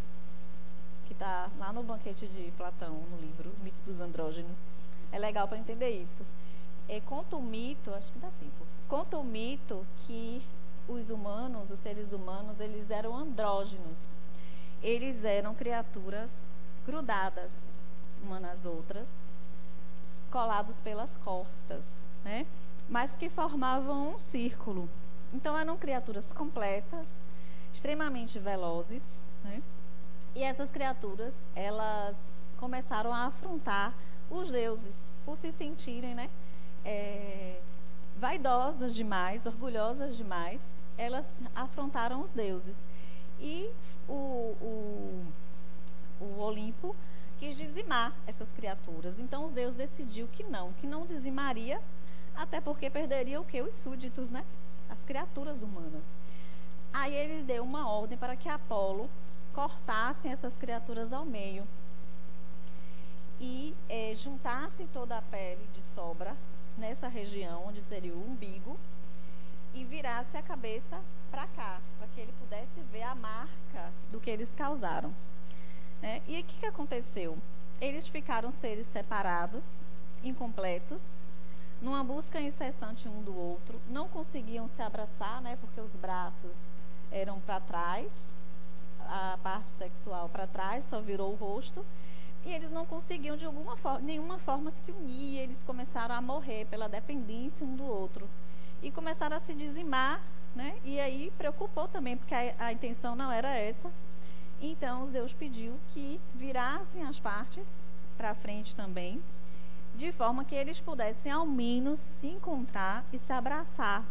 Que está lá no Banquete de Platão, no livro, o mito dos andrógenos. É legal para entender isso. É, conta o mito, acho que dá tempo, conta o mito que os humanos, os seres humanos, eles eram andrógenos. Eles eram criaturas grudadas umas nas outras, colados pelas costas, né? Mas que formavam um círculo. Então, eram criaturas completas, extremamente velozes, né? E essas criaturas, elas começaram a afrontar os deuses, por se sentirem, né? É, vaidosas demais, orgulhosas demais, elas afrontaram os deuses. E o, o, o Olimpo quis dizimar essas criaturas. Então, os deuses decidiu que não, que não dizimaria, até porque perderia o quê? Os súditos, né? As criaturas humanas. Aí ele deu uma ordem para que Apolo cortassem essas criaturas ao meio e é, juntassem toda a pele de sobra nessa região, onde seria o umbigo, e virasse a cabeça para cá, para que ele pudesse ver a marca do que eles causaram. Né? E o que, que aconteceu? Eles ficaram seres separados, incompletos, numa busca incessante um do outro, não conseguiam se abraçar, né, porque os braços eram para trás, a parte sexual para trás, só virou o rosto, e eles não conseguiam de alguma forma, nenhuma forma se unir, eles começaram a morrer pela dependência um do outro e começaram a se dizimar, né? E aí preocupou também, porque a, a intenção não era essa. Então Deus pediu que virassem as partes para frente também, de forma que eles pudessem ao menos se encontrar e se abraçar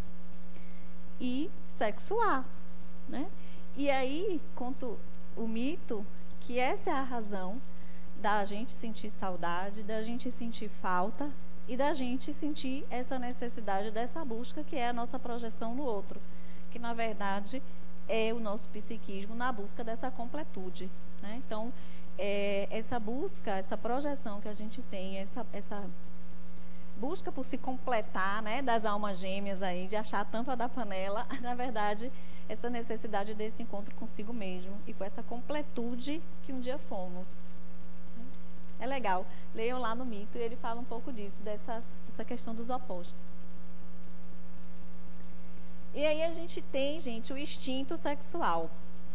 e sexuar, né? E aí conta o mito que essa é a razão da gente sentir saudade, da gente sentir falta e da gente sentir essa necessidade dessa busca, que é a nossa projeção no outro, que na verdade é o nosso psiquismo na busca dessa completude, né? Então, é, essa busca, essa projeção que a gente tem, essa, essa busca por se completar, né, das almas gêmeas aí, de achar a tampa da panela, na verdade, essa necessidade desse encontro consigo mesmo e com essa completude que um dia fomos. É legal. Leiam lá no mito e ele fala um pouco disso, dessa, dessa questão dos opostos. E aí a gente tem, gente, o instinto sexual.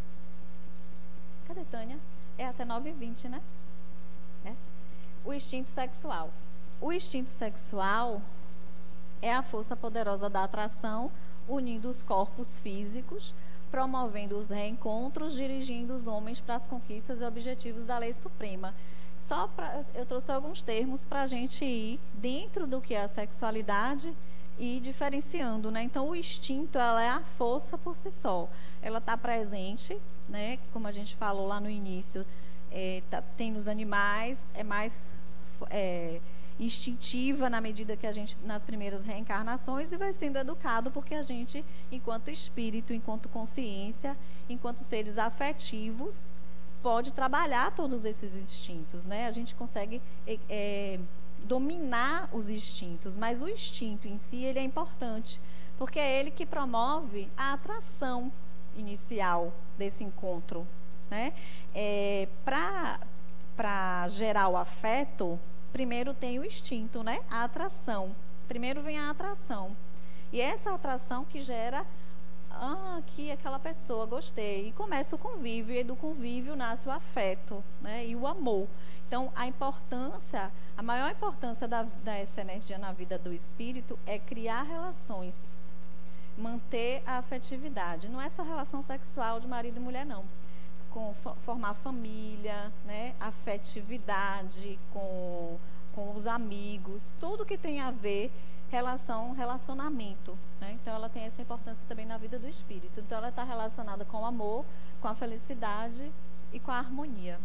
Cadê Tânia? É até nove e vinte, né? É. O instinto sexual. O instinto sexual é a força poderosa da atração, unindo os corpos físicos, promovendo os reencontros, dirigindo os homens para as conquistas e objetivos da lei suprema. Só pra, eu trouxe alguns termos para a gente ir dentro do que é a sexualidade e diferenciando, né? Então, o instinto, ela é a força por si só. Ela está presente, né? Como a gente falou lá no início, é, tá, tem nos animais, é mais é, instintiva na medida que a gente, nas primeiras reencarnações, e vai sendo educado porque a gente, enquanto espírito, enquanto consciência, enquanto seres afetivos, pode trabalhar todos esses instintos, né? A gente consegue é, dominar os instintos, mas o instinto em si, ele é importante, porque é ele que promove a atração inicial desse encontro, né? É, para para gerar o afeto, primeiro tem o instinto, né? A atração. Primeiro vem a atração. E essa atração que gera, ah, que aquela pessoa, gostei. E começa o convívio, e do convívio nasce o afeto, né? E o amor. Então, a importância, a maior importância da, dessa energia na vida do espírito é criar relações, manter a afetividade. Não é só relação sexual de marido e mulher, não. Com formar família, né? Afetividade com, com os amigos, tudo que tem a ver relação, relacionamento, né? Então ela tem essa importância também na vida do espírito. Então ela está relacionada com o amor, com a felicidade e com a harmonia.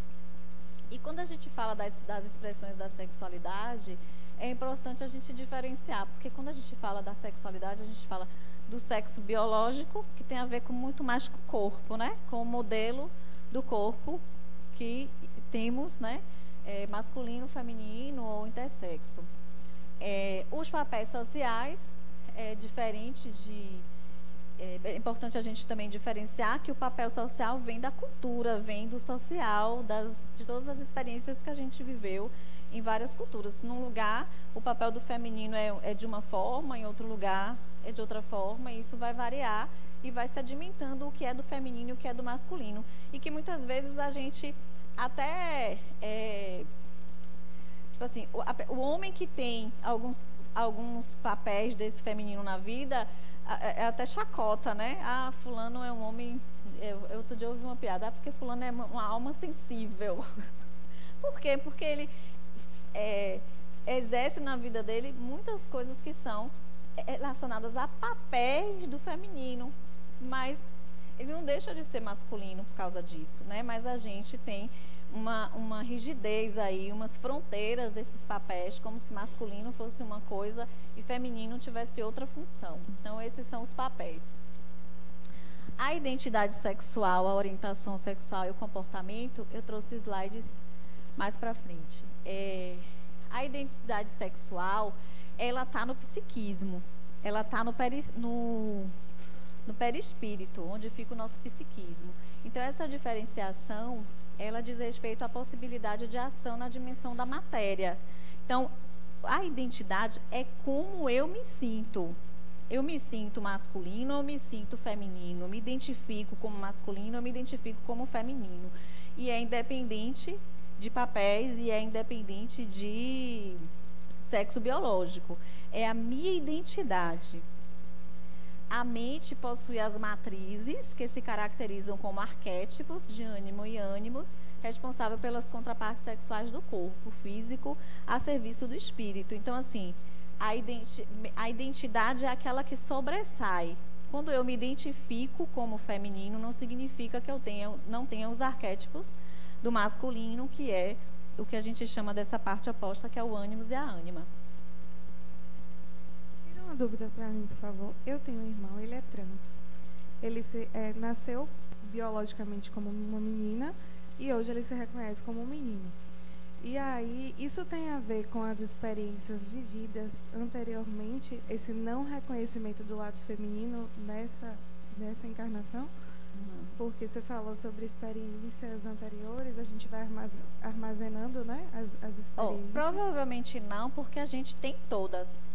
E quando a gente fala das, das expressões da sexualidade, é importante a gente diferenciar, porque quando a gente fala da sexualidade, a gente fala do sexo biológico, que tem a ver com muito mais com o corpo, né? Com o modelo do corpo que temos, né? É, masculino, feminino ou intersexo. É, os papéis sociais, é diferente de... É, é importante a gente também diferenciar que o papel social vem da cultura, vem do social, das, de todas as experiências que a gente viveu em várias culturas. Num lugar, o papel do feminino é, é de uma forma, em outro lugar é de outra forma, e isso vai variar e vai sedimentando o que é do feminino e o que é do masculino. E que muitas vezes a gente até... É, tipo assim, o, a, o homem que tem alguns, alguns papéis desse feminino na vida, é, é até chacota, né? Ah, fulano é um homem... Eu, eu outro dia ouvi uma piada, ah, porque fulano é uma, uma alma sensível. Por quê? Porque ele é, exerce na vida dele muitas coisas que são relacionadas a papéis do feminino, mas ele não deixa de ser masculino por causa disso, né? Mas a gente tem uma, uma rigidez aí, umas fronteiras desses papéis, como se masculino fosse uma coisa e feminino tivesse outra função. Então, esses são os papéis. A identidade sexual, a orientação sexual e o comportamento, eu trouxe slides mais para frente. É, a identidade sexual, ela está no psiquismo, ela está no, peri, no, no perispírito, onde fica o nosso psiquismo. Então, essa diferenciação, ela diz respeito à possibilidade de ação na dimensão da matéria. Então, a identidade é como eu me sinto. Eu me sinto masculino, eu me sinto feminino, eu me identifico como masculino, eu me identifico como feminino. E é independente de papéis e é independente de sexo biológico. É a minha identidade. A mente possui as matrizes, que se caracterizam como arquétipos de ânimo e ânimos, responsável pelas contrapartes sexuais do corpo físico a serviço do espírito. Então, assim, a, identi a identidade é aquela que sobressai. Quando eu me identifico como feminino, não significa que eu tenha, não tenha os arquétipos do masculino, que é o que a gente chama dessa parte oposta, que é o ânimos e a ânima. Tira uma dúvida para mim, por favor. Eu tenho um irmão, ele é trans. Ele se, é, nasceu biologicamente como uma menina e hoje ele se reconhece como um menino. E aí, isso tem a ver com as experiências vividas anteriormente, esse não reconhecimento do lado feminino nessa, nessa encarnação? Uhum. Porque você falou sobre experiências anteriores, a gente vai armazenando, né, as, as experiências. Oh, provavelmente não, porque a gente tem todas.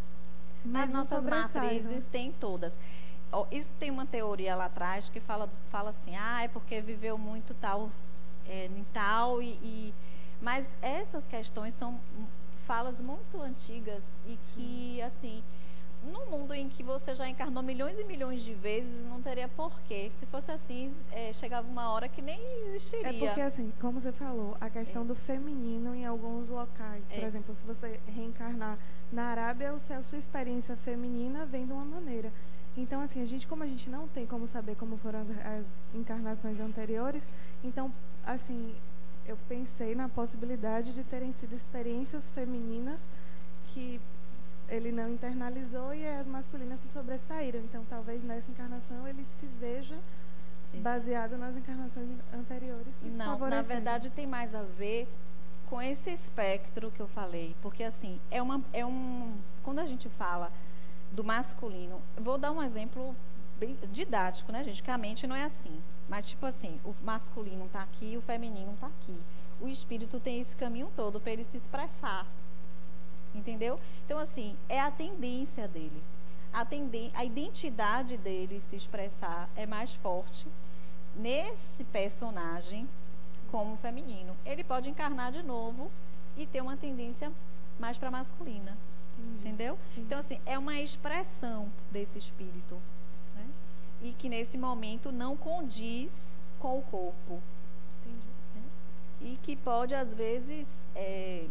Mas as nossas matrizes têm todas. Oh, isso tem uma teoria lá atrás que fala, fala assim, ah, é porque viveu muito tal, é, em tal e... e mas essas questões são falas muito antigas e que, assim, num mundo em que você já encarnou milhões e milhões de vezes, não teria porquê. Se fosse assim, é, chegava uma hora que nem existiria. É porque, assim, como você falou, a questão é. do feminino em alguns locais. Por é. exemplo, se você reencarnar na Arábia, a sua experiência feminina vem de uma maneira. Então, assim, a gente, como a gente não tem como saber como foram as, as encarnações anteriores, então, assim... eu pensei na possibilidade de terem sido experiências femininas que ele não internalizou e as masculinas se sobressaíram. Então, talvez nessa encarnação ele se veja baseado nas encarnações anteriores. Que não, na verdade tem mais a ver com esse espectro que eu falei. Porque, assim, é, uma, é um... quando a gente fala do masculino... Vou dar um exemplo bem didático, né, gente? Porque a mente não é assim. Mas, tipo assim, o masculino está aqui, o feminino está aqui. O espírito tem esse caminho todo para ele se expressar. Entendeu? Então, assim, é a tendência dele. A, tenden a identidade dele se expressar é mais forte nesse personagem como feminino. Ele pode encarnar de novo e ter uma tendência mais para masculina. Entendi. Entendeu? Entendi. Então, assim, é uma expressão desse espírito. E que nesse momento não condiz com o corpo. Entendi. Né? E que pode, às vezes, é,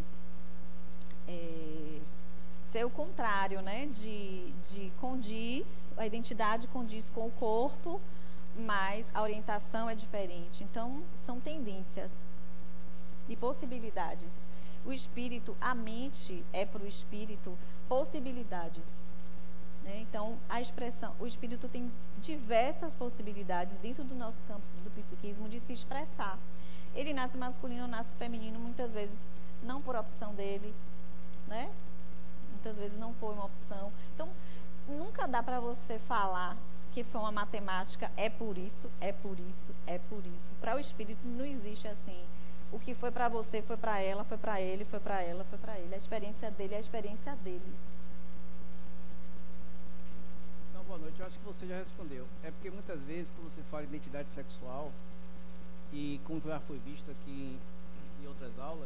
é, ser o contrário, né? De, de condiz, a identidade condiz com o corpo, mas a orientação é diferente. Então, são tendências e possibilidades. O espírito, a mente é para o espírito possibilidades. Então, a expressão, o espírito tem diversas possibilidades dentro do nosso campo do psiquismo de se expressar. Ele nasce masculino, nasce feminino, muitas vezes não por opção dele, né? Muitas vezes não foi uma opção. Então, nunca dá para você falar que foi uma matemática, é por isso, é por isso, é por isso. Para o espírito não existe assim. O que foi para você foi para ela, foi para ele, foi para ela, foi para ele. A experiência dele é a experiência dele. Boa noite, eu acho que você já respondeu. É porque muitas vezes, quando você fala de identidade sexual, e como já foi visto aqui em, em outras aulas,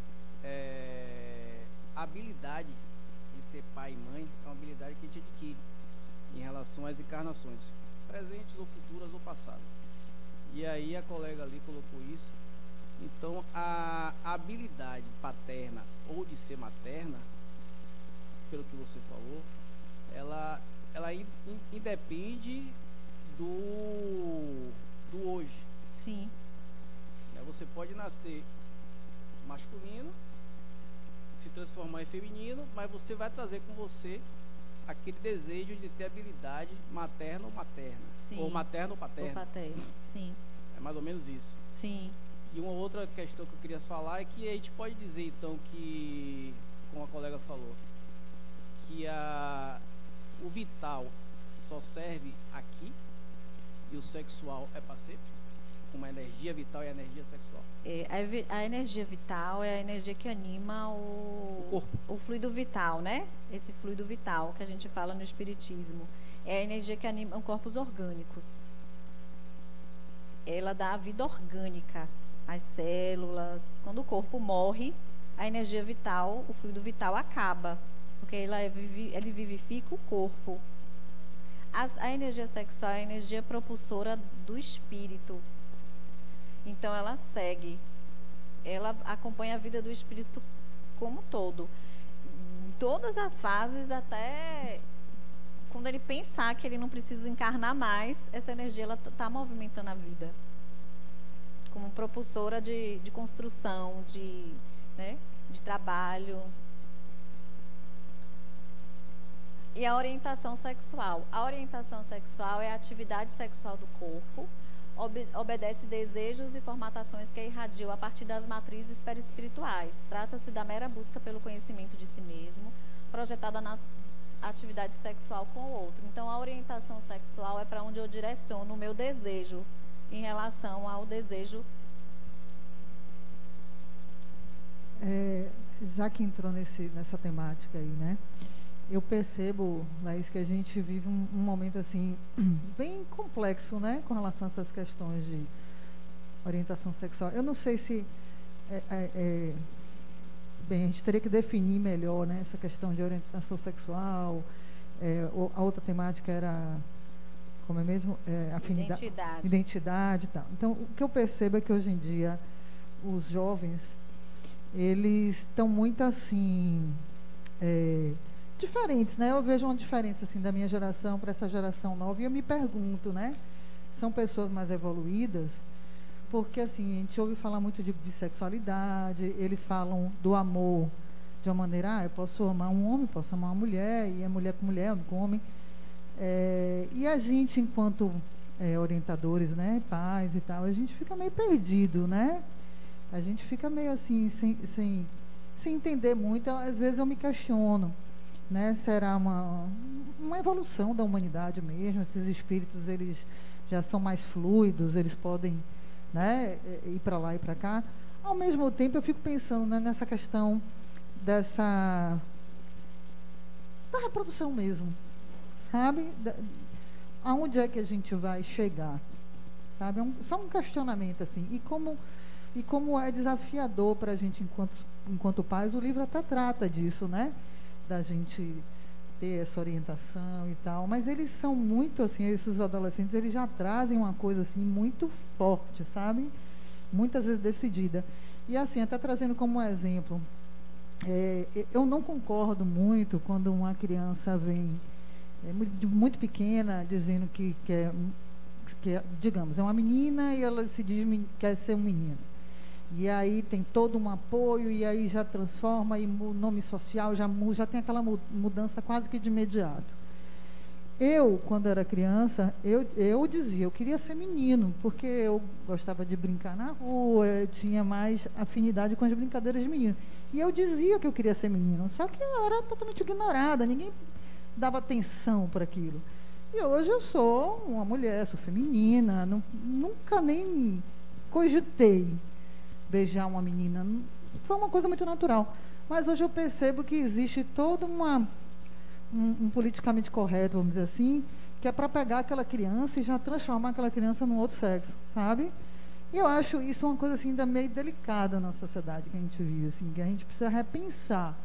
é, a habilidade de ser pai e mãe é uma habilidade que a gente adquire em relação às encarnações, presentes ou futuras ou passadas. E aí a colega ali colocou isso. Então, a, a habilidade paterna ou de ser materna, pelo que você falou, ela... ela independe do, do hoje. Sim. Você pode nascer masculino, se transformar em feminino, mas você vai trazer com você aquele desejo de ter habilidade materna ou materna. Sim. Ou materno ou paterno. Ou paterno, sim. É mais ou menos isso. Sim. E uma outra questão que eu queria falar é que a gente pode dizer, então, que, como a colega falou, que a... o vital só serve aqui e o sexual é para sempre? como a energia vital e a energia sexual? É, a, vi- a energia vital é a energia que anima o, O corpo. o fluido vital, né? Esse fluido vital que a gente fala no espiritismo. É a energia que anima os corpos orgânicos. Ela dá a vida orgânica às células. Quando o corpo morre, a energia vital, o fluido vital acaba, porque ela é vivi- ele vivifica o corpo. As- a energia sexual é a energia propulsora do espírito. Então ela segue, ela acompanha a vida do espírito como um todo, em todas as fases, até quando ele pensar que ele não precisa encarnar mais, essa energia ela está movimentando a vida como propulsora de, de construção, de, né, de trabalho. E a orientação sexual. A orientação sexual é a atividade sexual do corpo, ob- obedece desejos e formatações que a irradiam a partir das matrizes perispirituais. Trata-se da mera busca pelo conhecimento de si mesmo, projetada na atividade sexual com o outro. Então, a orientação sexual é para onde eu direciono o meu desejo em relação ao desejo. É, já que entrou nesse, nessa temática aí, né? Eu percebo, Laís, que a gente vive um, um momento assim bem complexo, né, com relação a essas questões de orientação sexual. Eu não sei se é, é, é, bem, a gente teria que definir melhor, né, essa questão de orientação sexual. É, ou, a outra temática era como é mesmo, é, afinidade, Identidade. identidade, e tal. Então, o que eu percebo é que hoje em dia os jovens eles estão muito assim é, diferentes, né? Eu vejo uma diferença assim da minha geração para essa geração nova e eu me pergunto, né? São pessoas mais evoluídas? Porque assim, a gente ouve falar muito de bissexualidade, eles falam do amor de uma maneira, ah, eu posso amar um homem, posso amar uma mulher, e é mulher com mulher, homem com homem. É, e a gente, enquanto é, orientadores, né, pais e tal, a gente fica meio perdido, né? A gente fica meio assim, sem, sem, sem entender muito. Às vezes eu me questiono, né? Será uma, uma evolução da humanidade mesmo? Esses espíritos, eles já são mais fluidos, eles podem, né, ir para lá e para cá. Ao mesmo tempo, eu fico pensando, né, nessa questão dessa da reprodução mesmo, sabe? Da, aonde é que a gente vai chegar, sabe? É um, só um questionamento assim. E como e como é desafiador para a gente enquanto enquanto pais, o livro até trata disso, né? Da gente ter essa orientação e tal, mas eles são muito assim, esses adolescentes, eles já trazem uma coisa assim muito forte, sabe? Muitas vezes decidida. E assim, até trazendo como exemplo, é, eu não concordo muito quando uma criança vem é, muito pequena dizendo que quer, que é, digamos, é uma menina e ela se diz que quer ser um menino. E aí tem todo um apoio, e aí já transforma, e o nome social já, já tem aquela mudança quase que de imediato. Eu, quando era criança, eu, eu dizia, eu queria ser menino, porque eu gostava de brincar na rua, eu tinha mais afinidade com as brincadeiras de menino. E eu dizia que eu queria ser menino, só que eu era totalmente ignorada, ninguém dava atenção para aquilo. E hoje eu sou uma mulher, sou feminina, não, nunca nem cogitei beijar uma menina, foi uma coisa muito natural. Mas hoje eu percebo que existe todo uma, um, um politicamente correto, vamos dizer assim, que é para pegar aquela criança e já transformar aquela criança num outro sexo, sabe? E eu acho isso uma coisa assim ainda meio delicada na sociedade que a gente vive, assim, que a gente precisa repensar.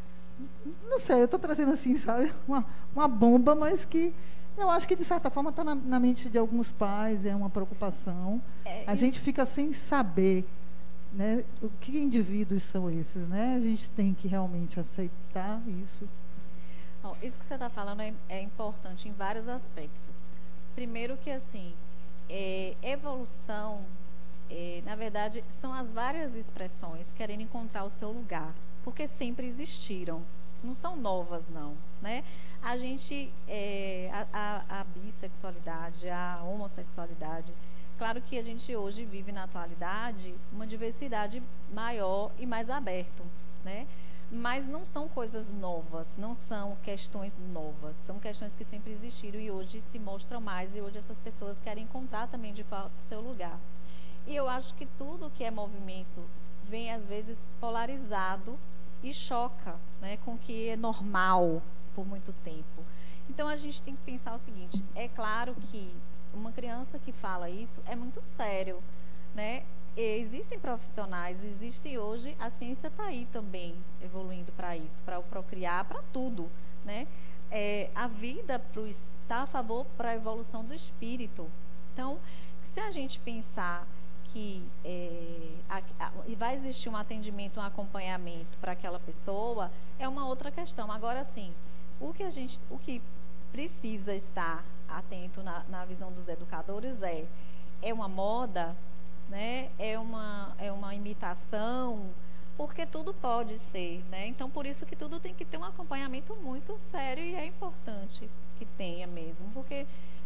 Não sei, eu estou trazendo assim, sabe, uma, uma bomba, mas que eu acho que de certa forma está na, na mente de alguns pais, é uma preocupação. É, a isso... gente fica sem saber, né, o que indivíduos são esses, né? A gente tem que realmente aceitar isso. Bom, isso que você está falando é, é importante em vários aspectos. Primeiro que, assim, é, evolução, é, na verdade, são as várias expressões querendo encontrar o seu lugar, porque sempre existiram, não são novas, não, né? A gente, é, a, a, a bissexualidade, a homossexualidade, claro que a gente hoje vive na atualidade uma diversidade maior e mais aberta, né? Mas não são coisas novas, não são questões novas, são questões que sempre existiram e hoje se mostram mais, e hoje essas pessoas querem encontrar também de fato o seu lugar. E eu acho que tudo que é movimento vem, às vezes, polarizado e choca, né, com o que é normal por muito tempo. Então, a gente tem que pensar o seguinte, é claro que uma criança que fala isso é muito sério, né? E existem profissionais, existe hoje, a ciência está aí também evoluindo para isso, para o procriar, para tudo, né? É, a vida está a favor para a evolução do espírito. Então, se a gente pensar que é, a, a, vai existir um atendimento, um acompanhamento para aquela pessoa, é uma outra questão. Agora, sim, o que a gente, o que precisa estar atento na, na visão dos educadores é, é uma moda, né? É uma, é uma imitação, porque tudo pode ser, né? Então, por isso que tudo tem que ter um acompanhamento muito sério e é importante que tenha mesmo, porque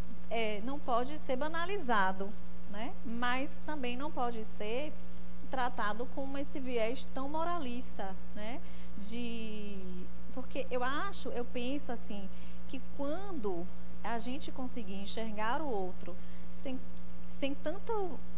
é, não pode ser banalizado, né? Mas também não pode ser tratado com esse viés tão moralista, né? De, porque eu acho, eu penso assim, que quando a gente conseguir enxergar o outro sem, sem tanta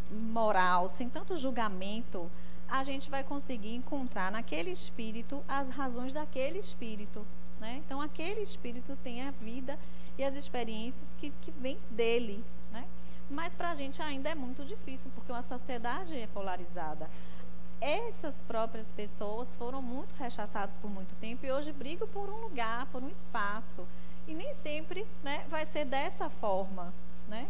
moral, sem tanto julgamento, a gente vai conseguir encontrar naquele espírito as razões daquele espírito, né? Então, aquele espírito tem a vida e as experiências que, que vêm dele, né? Mas para a gente ainda é muito difícil, porque uma sociedade é polarizada. Essas próprias pessoas foram muito rechaçadas por muito tempo e hoje brigam por um lugar, por um espaço. E nem sempre, né, vai ser dessa forma, né?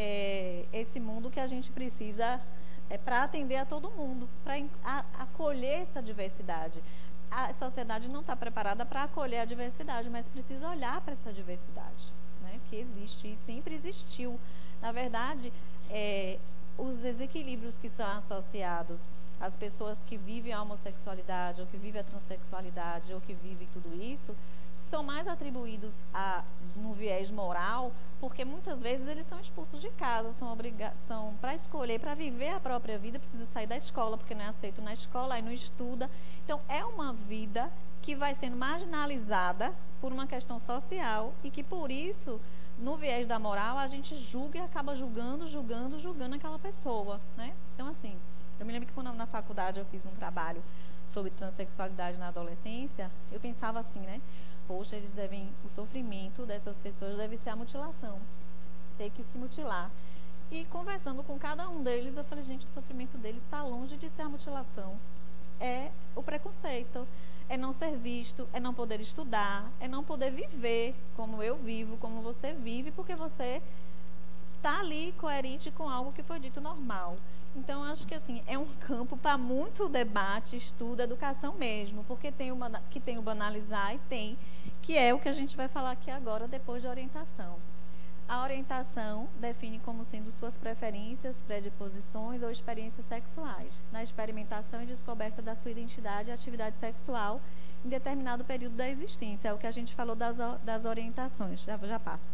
É, esse mundo que a gente precisa é, para atender a todo mundo, para acolher essa diversidade. A sociedade não está preparada para acolher a diversidade, mas precisa olhar para essa diversidade, né, que existe e sempre existiu. Na verdade, é, os desequilíbrios que são associados às pessoas que vivem a homossexualidade, ou que vivem a transexualidade, ou que vivem tudo isso, são mais atribuídos a no viés moral, porque muitas vezes eles são expulsos de casa, são obrigados, são para escolher, para viver a própria vida, precisa sair da escola, porque não é aceito na escola, aí não estuda. Então, é uma vida que vai sendo marginalizada por uma questão social e que, por isso, no viés da moral, a gente julga e acaba julgando, julgando, julgando aquela pessoa, né? Então, assim, eu me lembro que quando na faculdade eu fiz um trabalho sobre transexualidade na adolescência, eu pensava assim, né? Poxa, eles devem, o sofrimento dessas pessoas deve ser a mutilação, ter que se mutilar. E conversando com cada um deles, eu falei, gente, o sofrimento deles está longe de ser a mutilação. É o preconceito, é não ser visto, é não poder estudar, é não poder viver como eu vivo, como você vive, porque você está ali coerente com algo que foi dito normal. Então, acho que assim, é um campo para muito debate, estudo, educação mesmo, porque tem o, que tem o banalizar e tem, que é o que a gente vai falar aqui agora, depois de orientação. A orientação define como sendo suas preferências, predisposições ou experiências sexuais, na experimentação e descoberta da sua identidade e atividade sexual em determinado período da existência. É o que a gente falou das, das orientações. Já, já passo.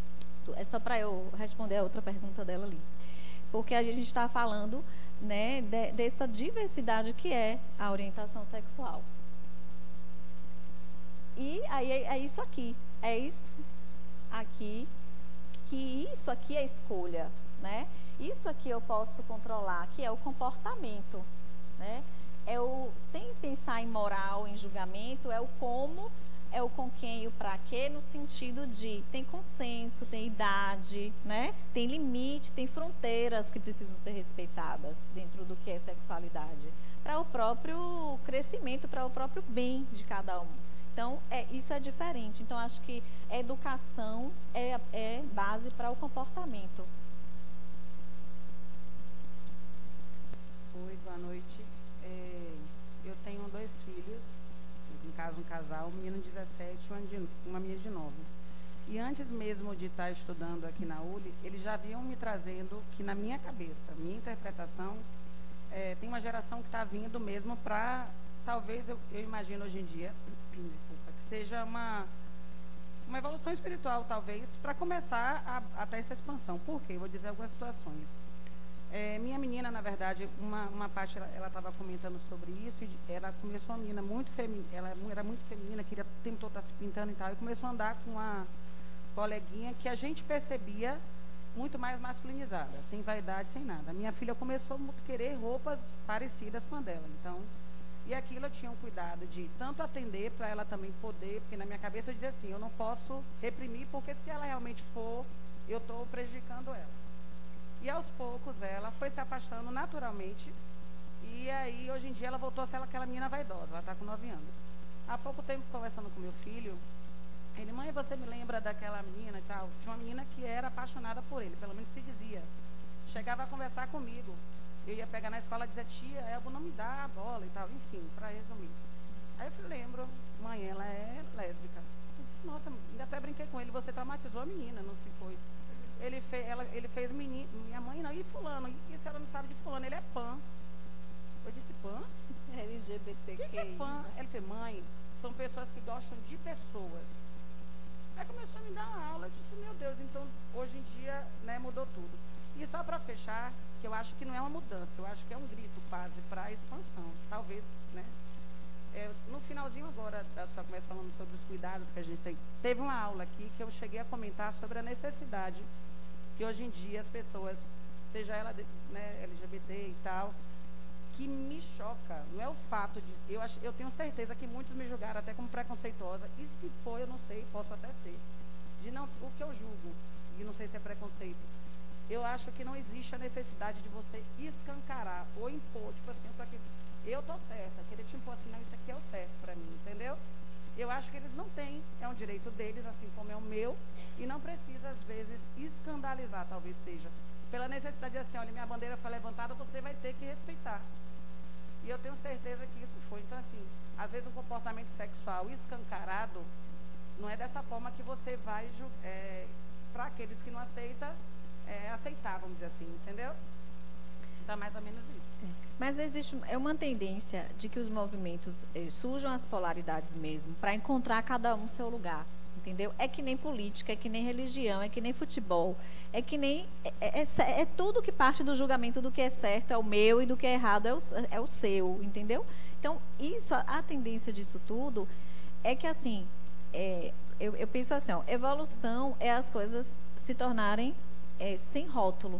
É só para eu responder a outra pergunta dela ali. Porque a gente está falando, né, de, dessa diversidade que é a orientação sexual. E aí é, é isso aqui, é isso aqui, que isso aqui é escolha, né? Isso aqui eu posso controlar, que é o comportamento, né? É o, sem pensar em moral, em julgamento, é o como, é o com quem e o para quê, no sentido de tem consenso, tem idade, né? Tem limite, tem fronteiras que precisam ser respeitadas dentro do que é sexualidade, para o próprio crescimento, para o próprio bem de cada um. Então, é, isso é diferente. Então, acho que a educação é, é base para o comportamento. Oi, boa noite. É, eu tenho dois filhos, em casa um casal, um menino de dezessete e uma, de, uma menina de nove. E antes mesmo de estar estudando aqui na U L I, eles já vinham me trazendo que na minha cabeça, minha interpretação, é, tem uma geração que está vindo mesmo para, talvez, eu, eu imagino hoje em dia, desculpa, que seja uma, uma evolução espiritual, talvez, para começar a, a ter essa expansão. Por quê? Eu vou dizer algumas situações. É, minha menina, na verdade, uma, uma parte, ela estava comentando sobre isso, e ela começou, uma menina muito feminina, ela era muito feminina, queria, tentou estar se pintando e tal, e começou a andar com uma coleguinha que a gente percebia muito mais masculinizada, sem vaidade, sem nada. A minha filha começou a querer roupas parecidas com a dela. Então, e aquilo eu tinha um cuidado de tanto atender para ela também poder, porque na minha cabeça eu dizia assim, eu não posso reprimir, porque se ela realmente for, eu estou prejudicando ela. E aos poucos ela foi se afastando naturalmente. E aí, hoje em dia, ela voltou a ser aquela menina vaidosa. Ela está com nove anos. Há pouco tempo, conversando com meu filho, ele, mãe, você me lembra daquela menina e tal? Tinha uma menina que era apaixonada por ele, pelo menos se dizia. Chegava a conversar comigo. Eu ia pegar na escola e dizia, tia, Elbo não me dá a bola e tal. Enfim, para resumir. Aí eu falei, lembro, mãe, ela é lésbica. Eu disse, nossa, ainda até brinquei com ele, você traumatizou a menina, não ficou? Ele fez, ela, ele fez menino, minha mãe não, e fulano? E se ela não sabe de fulano? Ele é pan. Eu disse, pan? L G B T Q I. O que, que é pan? Ele fez, mãe, são pessoas que gostam de pessoas. Aí começou a me dar uma aula, eu disse, meu Deus, então hoje em dia, né, mudou tudo. E só para fechar, que eu acho que não é uma mudança, eu acho que é um grito quase para a expansão, talvez, né? É, no finalzinho agora da sua conversa falando sobre os cuidados que a gente tem, teve uma aula aqui que eu cheguei a comentar sobre a necessidade que hoje em dia as pessoas, seja ela, né, L G B T e tal, que me choca, não é o fato de, eu, acho, eu tenho certeza que muitos me julgaram até como preconceituosa, e se for, eu não sei, posso até ser, de não, o que eu julgo, e não sei se é preconceito, eu acho que não existe a necessidade de você escancarar ou impor, tipo assim, eu tô aqui, eu tô certa, querer te impor assim, não, isso aqui é o certo para mim, entendeu? Eu acho que eles não têm, é um direito deles, assim como é o meu, e não precisa, às vezes, escandalizar, talvez seja, pela necessidade de assim, olha, minha bandeira foi levantada, você vai ter que respeitar. E eu tenho certeza que isso foi. Então, assim, às vezes um comportamento sexual escancarado, não é dessa forma que você vai, é, para aqueles que não aceitam, é, aceitar, vamos dizer assim, entendeu? Então, mais ou menos isso. É. Mas existe é uma tendência de que os movimentos eh, surjam as polaridades mesmo, para encontrar cada um seu lugar, entendeu? É que nem política, é que nem religião, é que nem futebol, é que nem... É, é, é tudo que parte do julgamento do que é certo é o meu e do que é errado é o, é o seu, entendeu? Então, isso, a, a tendência disso tudo é que, assim, é, eu, eu penso assim, ó, evolução é as coisas se tornarem é, sem rótulo.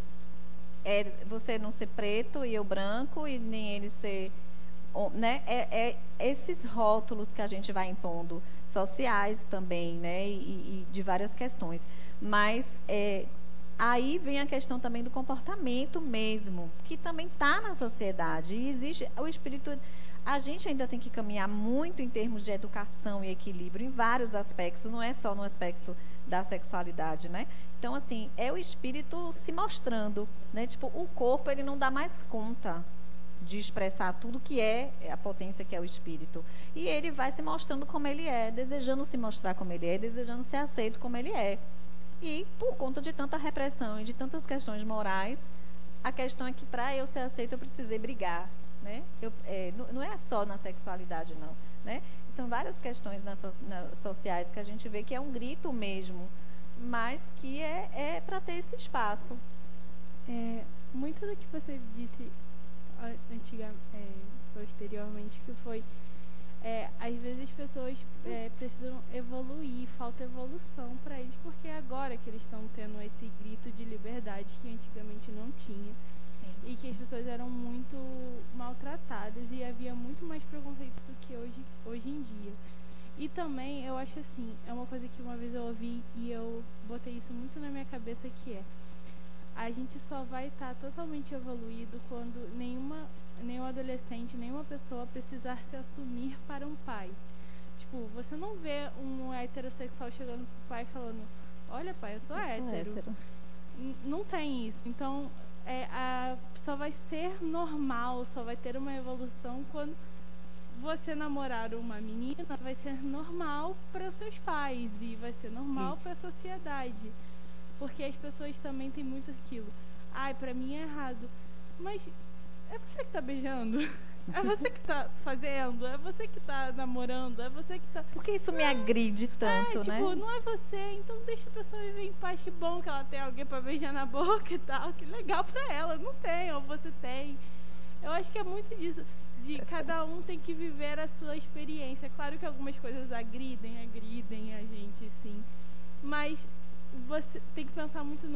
É você não ser preto e eu branco e nem ele ser, né? É, é esses rótulos que a gente vai impondo, sociais também, né? E, e de várias questões. Mas é, aí vem a questão também do comportamento mesmo, que também está na sociedade. E existe o espírito. A gente ainda tem que caminhar muito em termos de educação e equilíbrio em vários aspectos, não é só no aspecto da sexualidade, né? Então, assim, é o espírito se mostrando, né? Tipo, o corpo, ele não dá mais conta de expressar tudo que é a potência que é o espírito. E ele vai se mostrando como ele é, desejando se mostrar como ele é, desejando ser aceito como ele é. E, por conta de tanta repressão e de tantas questões morais, a questão é que, para eu ser aceito, eu precisei brigar, né? Eu, é, não é só na sexualidade, não, né? São várias questões nas, nas sociais que a gente vê que é um grito mesmo, mas que é, é para ter esse espaço. É, muito do que você disse antigamente, é, posteriormente, que foi, é, às vezes as pessoas é, precisam evoluir, falta evolução para eles, porque é agora que eles estão tendo esse grito de liberdade que antigamente não tinha. Sim. E que as pessoas eram muito maltratadas e havia muito mais preconceito do que hoje, hoje em dia. E também, eu acho assim, é uma coisa que uma vez eu ouvi e eu botei isso muito na minha cabeça, que é, a gente só vai estar totalmente evoluído quando nenhuma, nenhum adolescente, nenhuma pessoa precisar se assumir para um pai. Tipo, você não vê um heterossexual chegando pro pai falando, olha pai, eu sou, eu hétero. sou hétero. Não tem isso. Então, é, a, só vai ser normal, só vai ter uma evolução quando você namorar uma menina, vai ser normal para os seus pais e vai ser normal para a sociedade. Porque as pessoas também têm muito aquilo. Ai, para mim é errado. Mas é você que está beijando? É você que está fazendo? É você que está namorando? É você que está... Por que isso não me agride tanto, é, tipo, né? Não é você, então deixa a pessoa viver em paz. Que bom que ela tem alguém para beijar na boca e tal. Que legal para ela. Não tem, ou você tem. Eu acho que é muito disso. De cada um tem que viver a sua experiência. Claro que algumas coisas agridem, agridem a gente, sim. Mas você tem que pensar muito no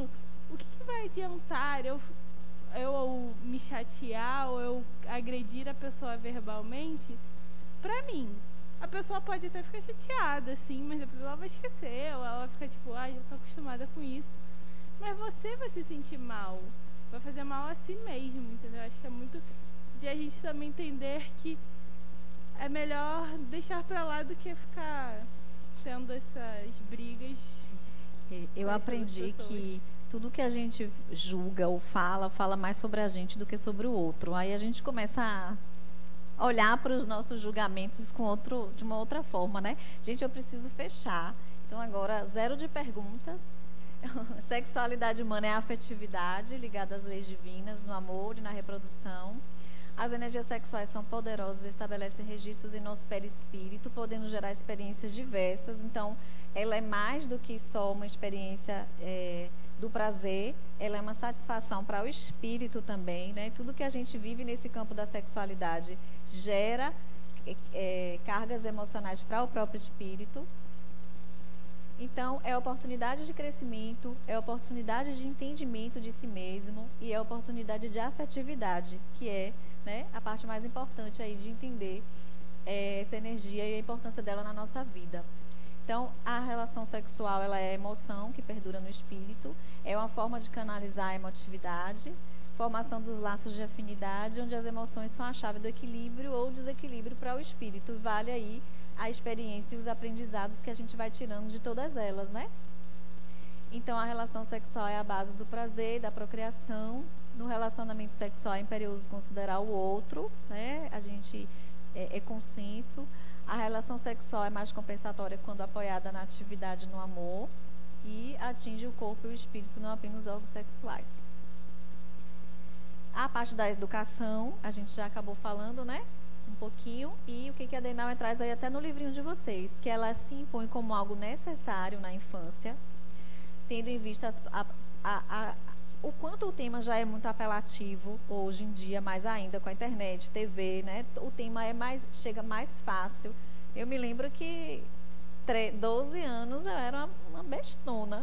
o que, que vai adiantar eu, eu me chatear ou eu agredir a pessoa verbalmente? Pra mim, a pessoa pode até ficar chateada, assim, mas depois ela vai esquecer, ou ela fica tipo, ai, ah, eu tô acostumada com isso. Mas você vai se sentir mal, vai fazer mal a si mesmo, entendeu? Acho que é muito de a gente também entender que é melhor deixar pra lá do que ficar tendo essas brigas. Eu aprendi que tudo que a gente julga ou fala, fala mais sobre a gente do que sobre o outro. Aí a gente começa a olhar para os nossos julgamentos com outro, de uma outra forma, né? Gente, eu preciso fechar. Então agora, zero de perguntas. Sexualidade humana é a afetividade ligada às leis divinas, no amor e na reprodução. As energias sexuais são poderosas e estabelecem registros em nosso perispírito, podendo gerar experiências diversas. Então, ela é mais do que só uma experiência é, do prazer, ela é uma satisfação para o espírito também, né? Tudo que a gente vive nesse campo da sexualidade gera é, cargas emocionais para o próprio espírito. Então, é oportunidade de crescimento, é oportunidade de entendimento de si mesmo e é oportunidade de afetividade, que é, né, a parte mais importante aí de entender é, essa energia e a importância dela na nossa vida. Então, a relação sexual, ela é emoção que perdura no espírito, é uma forma de canalizar a emotividade, formação dos laços de afinidade, onde as emoções são a chave do equilíbrio ou desequilíbrio para o espírito. Vale aí a experiência e os aprendizados que a gente vai tirando de todas elas, né? Então, a relação sexual é a base do prazer, da procriação. No relacionamento sexual é imperioso considerar o outro, né? A gente é, é consenso. A relação sexual é mais compensatória quando apoiada na atividade no amor e atinge o corpo e o espírito, não apenas os órgãos sexuais. A parte da educação, a gente já acabou falando, né? Um pouquinho. E o que, que a Deinauer traz aí até no livrinho de vocês, que ela se impõe como algo necessário na infância, tendo em vista as, a, a, a, o quanto o tema já é muito apelativo hoje em dia, mais ainda com a internet, T V, né? O tema é mais, chega mais fácil. Eu me lembro que doze anos eu era uma, uma bestona.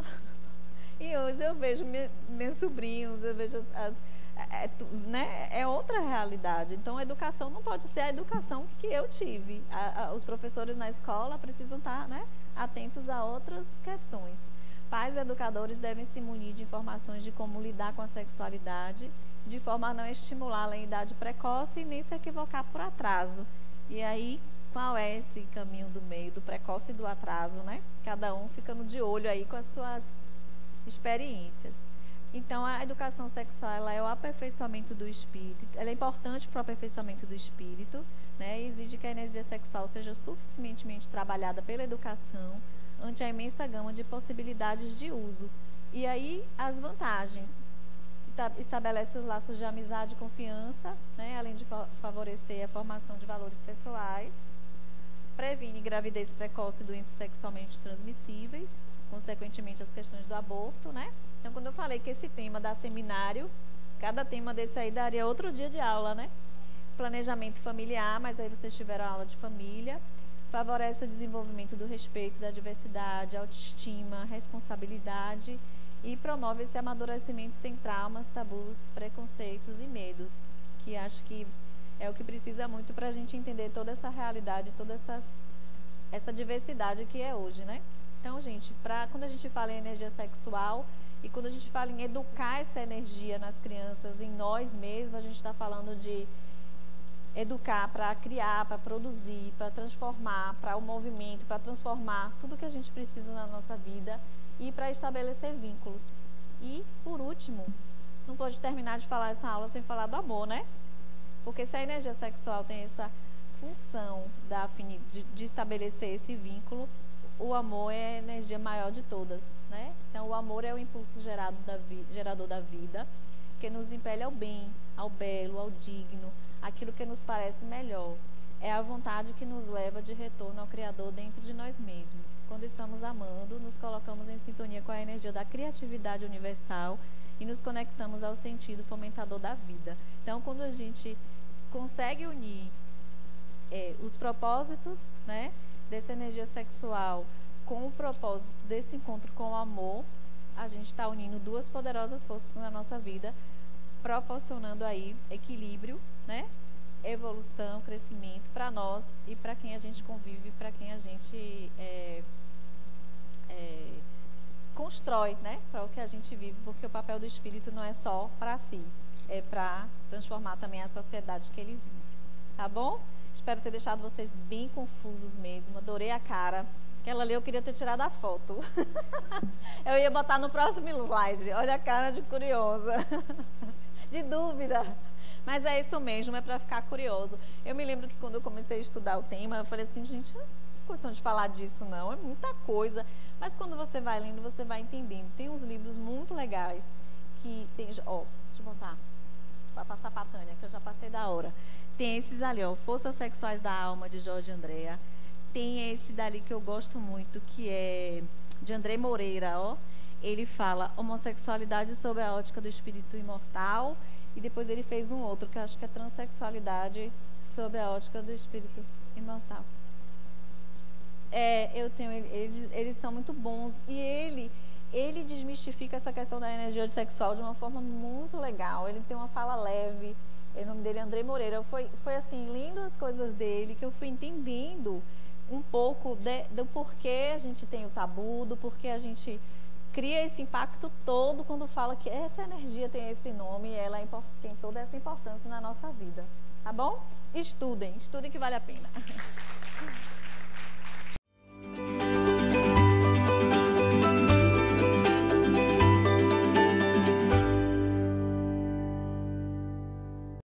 E hoje eu vejo me, meus sobrinhos, eu vejo as, as É, né, é outra realidade. Então, a educação não pode ser a educação que eu tive. A, a, os professores na escola precisam estar, né, atentos a outras questões. Pais e educadores devem se munir de informações de como lidar com a sexualidade, de forma a não estimulá-la em idade precoce e nem se equivocar por atraso. E aí, qual é esse caminho do meio, do precoce e do atraso, né? Cada um ficando de olho aí com as suas experiências. Então, a educação sexual, ela é o aperfeiçoamento do espírito, ela é importante para o aperfeiçoamento do espírito, né, e exige que a energia sexual seja suficientemente trabalhada pela educação ante a imensa gama de possibilidades de uso. E aí, as vantagens. Estabelece os laços de amizade e confiança, né, além de favorecer a formação de valores pessoais, previne gravidez precoce e doenças sexualmente transmissíveis, consequentemente as questões do aborto, né? Então, quando eu falei que esse tema dá seminário, cada tema desse aí daria outro dia de aula, né? Planejamento familiar, mas aí vocês tiveram aula de família. Favorece o desenvolvimento do respeito, da diversidade, autoestima, responsabilidade e promove esse amadurecimento sem traumas, tabus, preconceitos e medos, que acho que é o que precisa muito para a gente entender toda essa realidade, toda essas, essa diversidade que é hoje, né? Então, gente, pra, quando a gente fala em energia sexual e quando a gente fala em educar essa energia nas crianças, em nós mesmos, a gente está falando de educar para criar, para produzir, para transformar, para o movimento, para transformar tudo que a gente precisa na nossa vida e para estabelecer vínculos. E, por último, não pode terminar de falar essa aula sem falar do amor, né? Porque se a energia sexual tem essa função da, de, de estabelecer esse vínculo, o amor é a energia maior de todas, né? Então, o amor é o impulso gerado da vi, gerador da vida, que nos impele ao bem, ao belo, ao digno, aquilo que nos parece melhor. É a vontade que nos leva de retorno ao Criador dentro de nós mesmos. Quando estamos amando, nos colocamos em sintonia com a energia da criatividade universal e nos conectamos ao sentido fomentador da vida. Então, quando a gente consegue unir é, os propósitos, né, dessa energia sexual com o propósito desse encontro com o amor, a gente está unindo duas poderosas forças na nossa vida, proporcionando aí equilíbrio, né? Evolução, crescimento para nós e para quem a gente convive, para quem a gente é, é, constrói, né? Para o que a gente vive, porque o papel do espírito não é só para si, é para transformar também a sociedade que ele vive. Tá bom? Espero ter deixado vocês bem confusos mesmo. Adorei a cara. Aquela ali eu queria ter tirado a foto. Eu ia botar no próximo slide. Olha a cara de curiosa. De dúvida. Mas é isso mesmo, é para ficar curioso. Eu me lembro que quando eu comecei a estudar o tema, eu falei assim, gente, não é questão de falar disso não, é muita coisa. Mas quando você vai lendo, você vai entendendo. Tem uns livros muito legais que tem, ó, deixa eu botar, vai passar para a Tânia, que eu já passei da hora. Tem esses ali, ó, Forças Sexuais da Alma, de Jorge Andréa. Tem esse dali que eu gosto muito, que é de André Moreira, ó. Ele fala homossexualidade sob a ótica do espírito imortal. E depois ele fez um outro, que eu acho que é transexualidade sob a ótica do espírito imortal. É, eu tenho, eles, eles são muito bons. E ele, ele desmistifica essa questão da energia sexual de uma forma muito legal. Ele tem uma fala leve. O nome dele é André Moreira. Foi, foi assim, lendo as coisas dele, que eu fui entendendo um pouco de, do porquê a gente tem o tabu, do porquê a gente cria esse impacto todo quando fala que essa energia tem esse nome e ela tem toda essa importância na nossa vida. Tá bom? Estudem, estudem que vale a pena.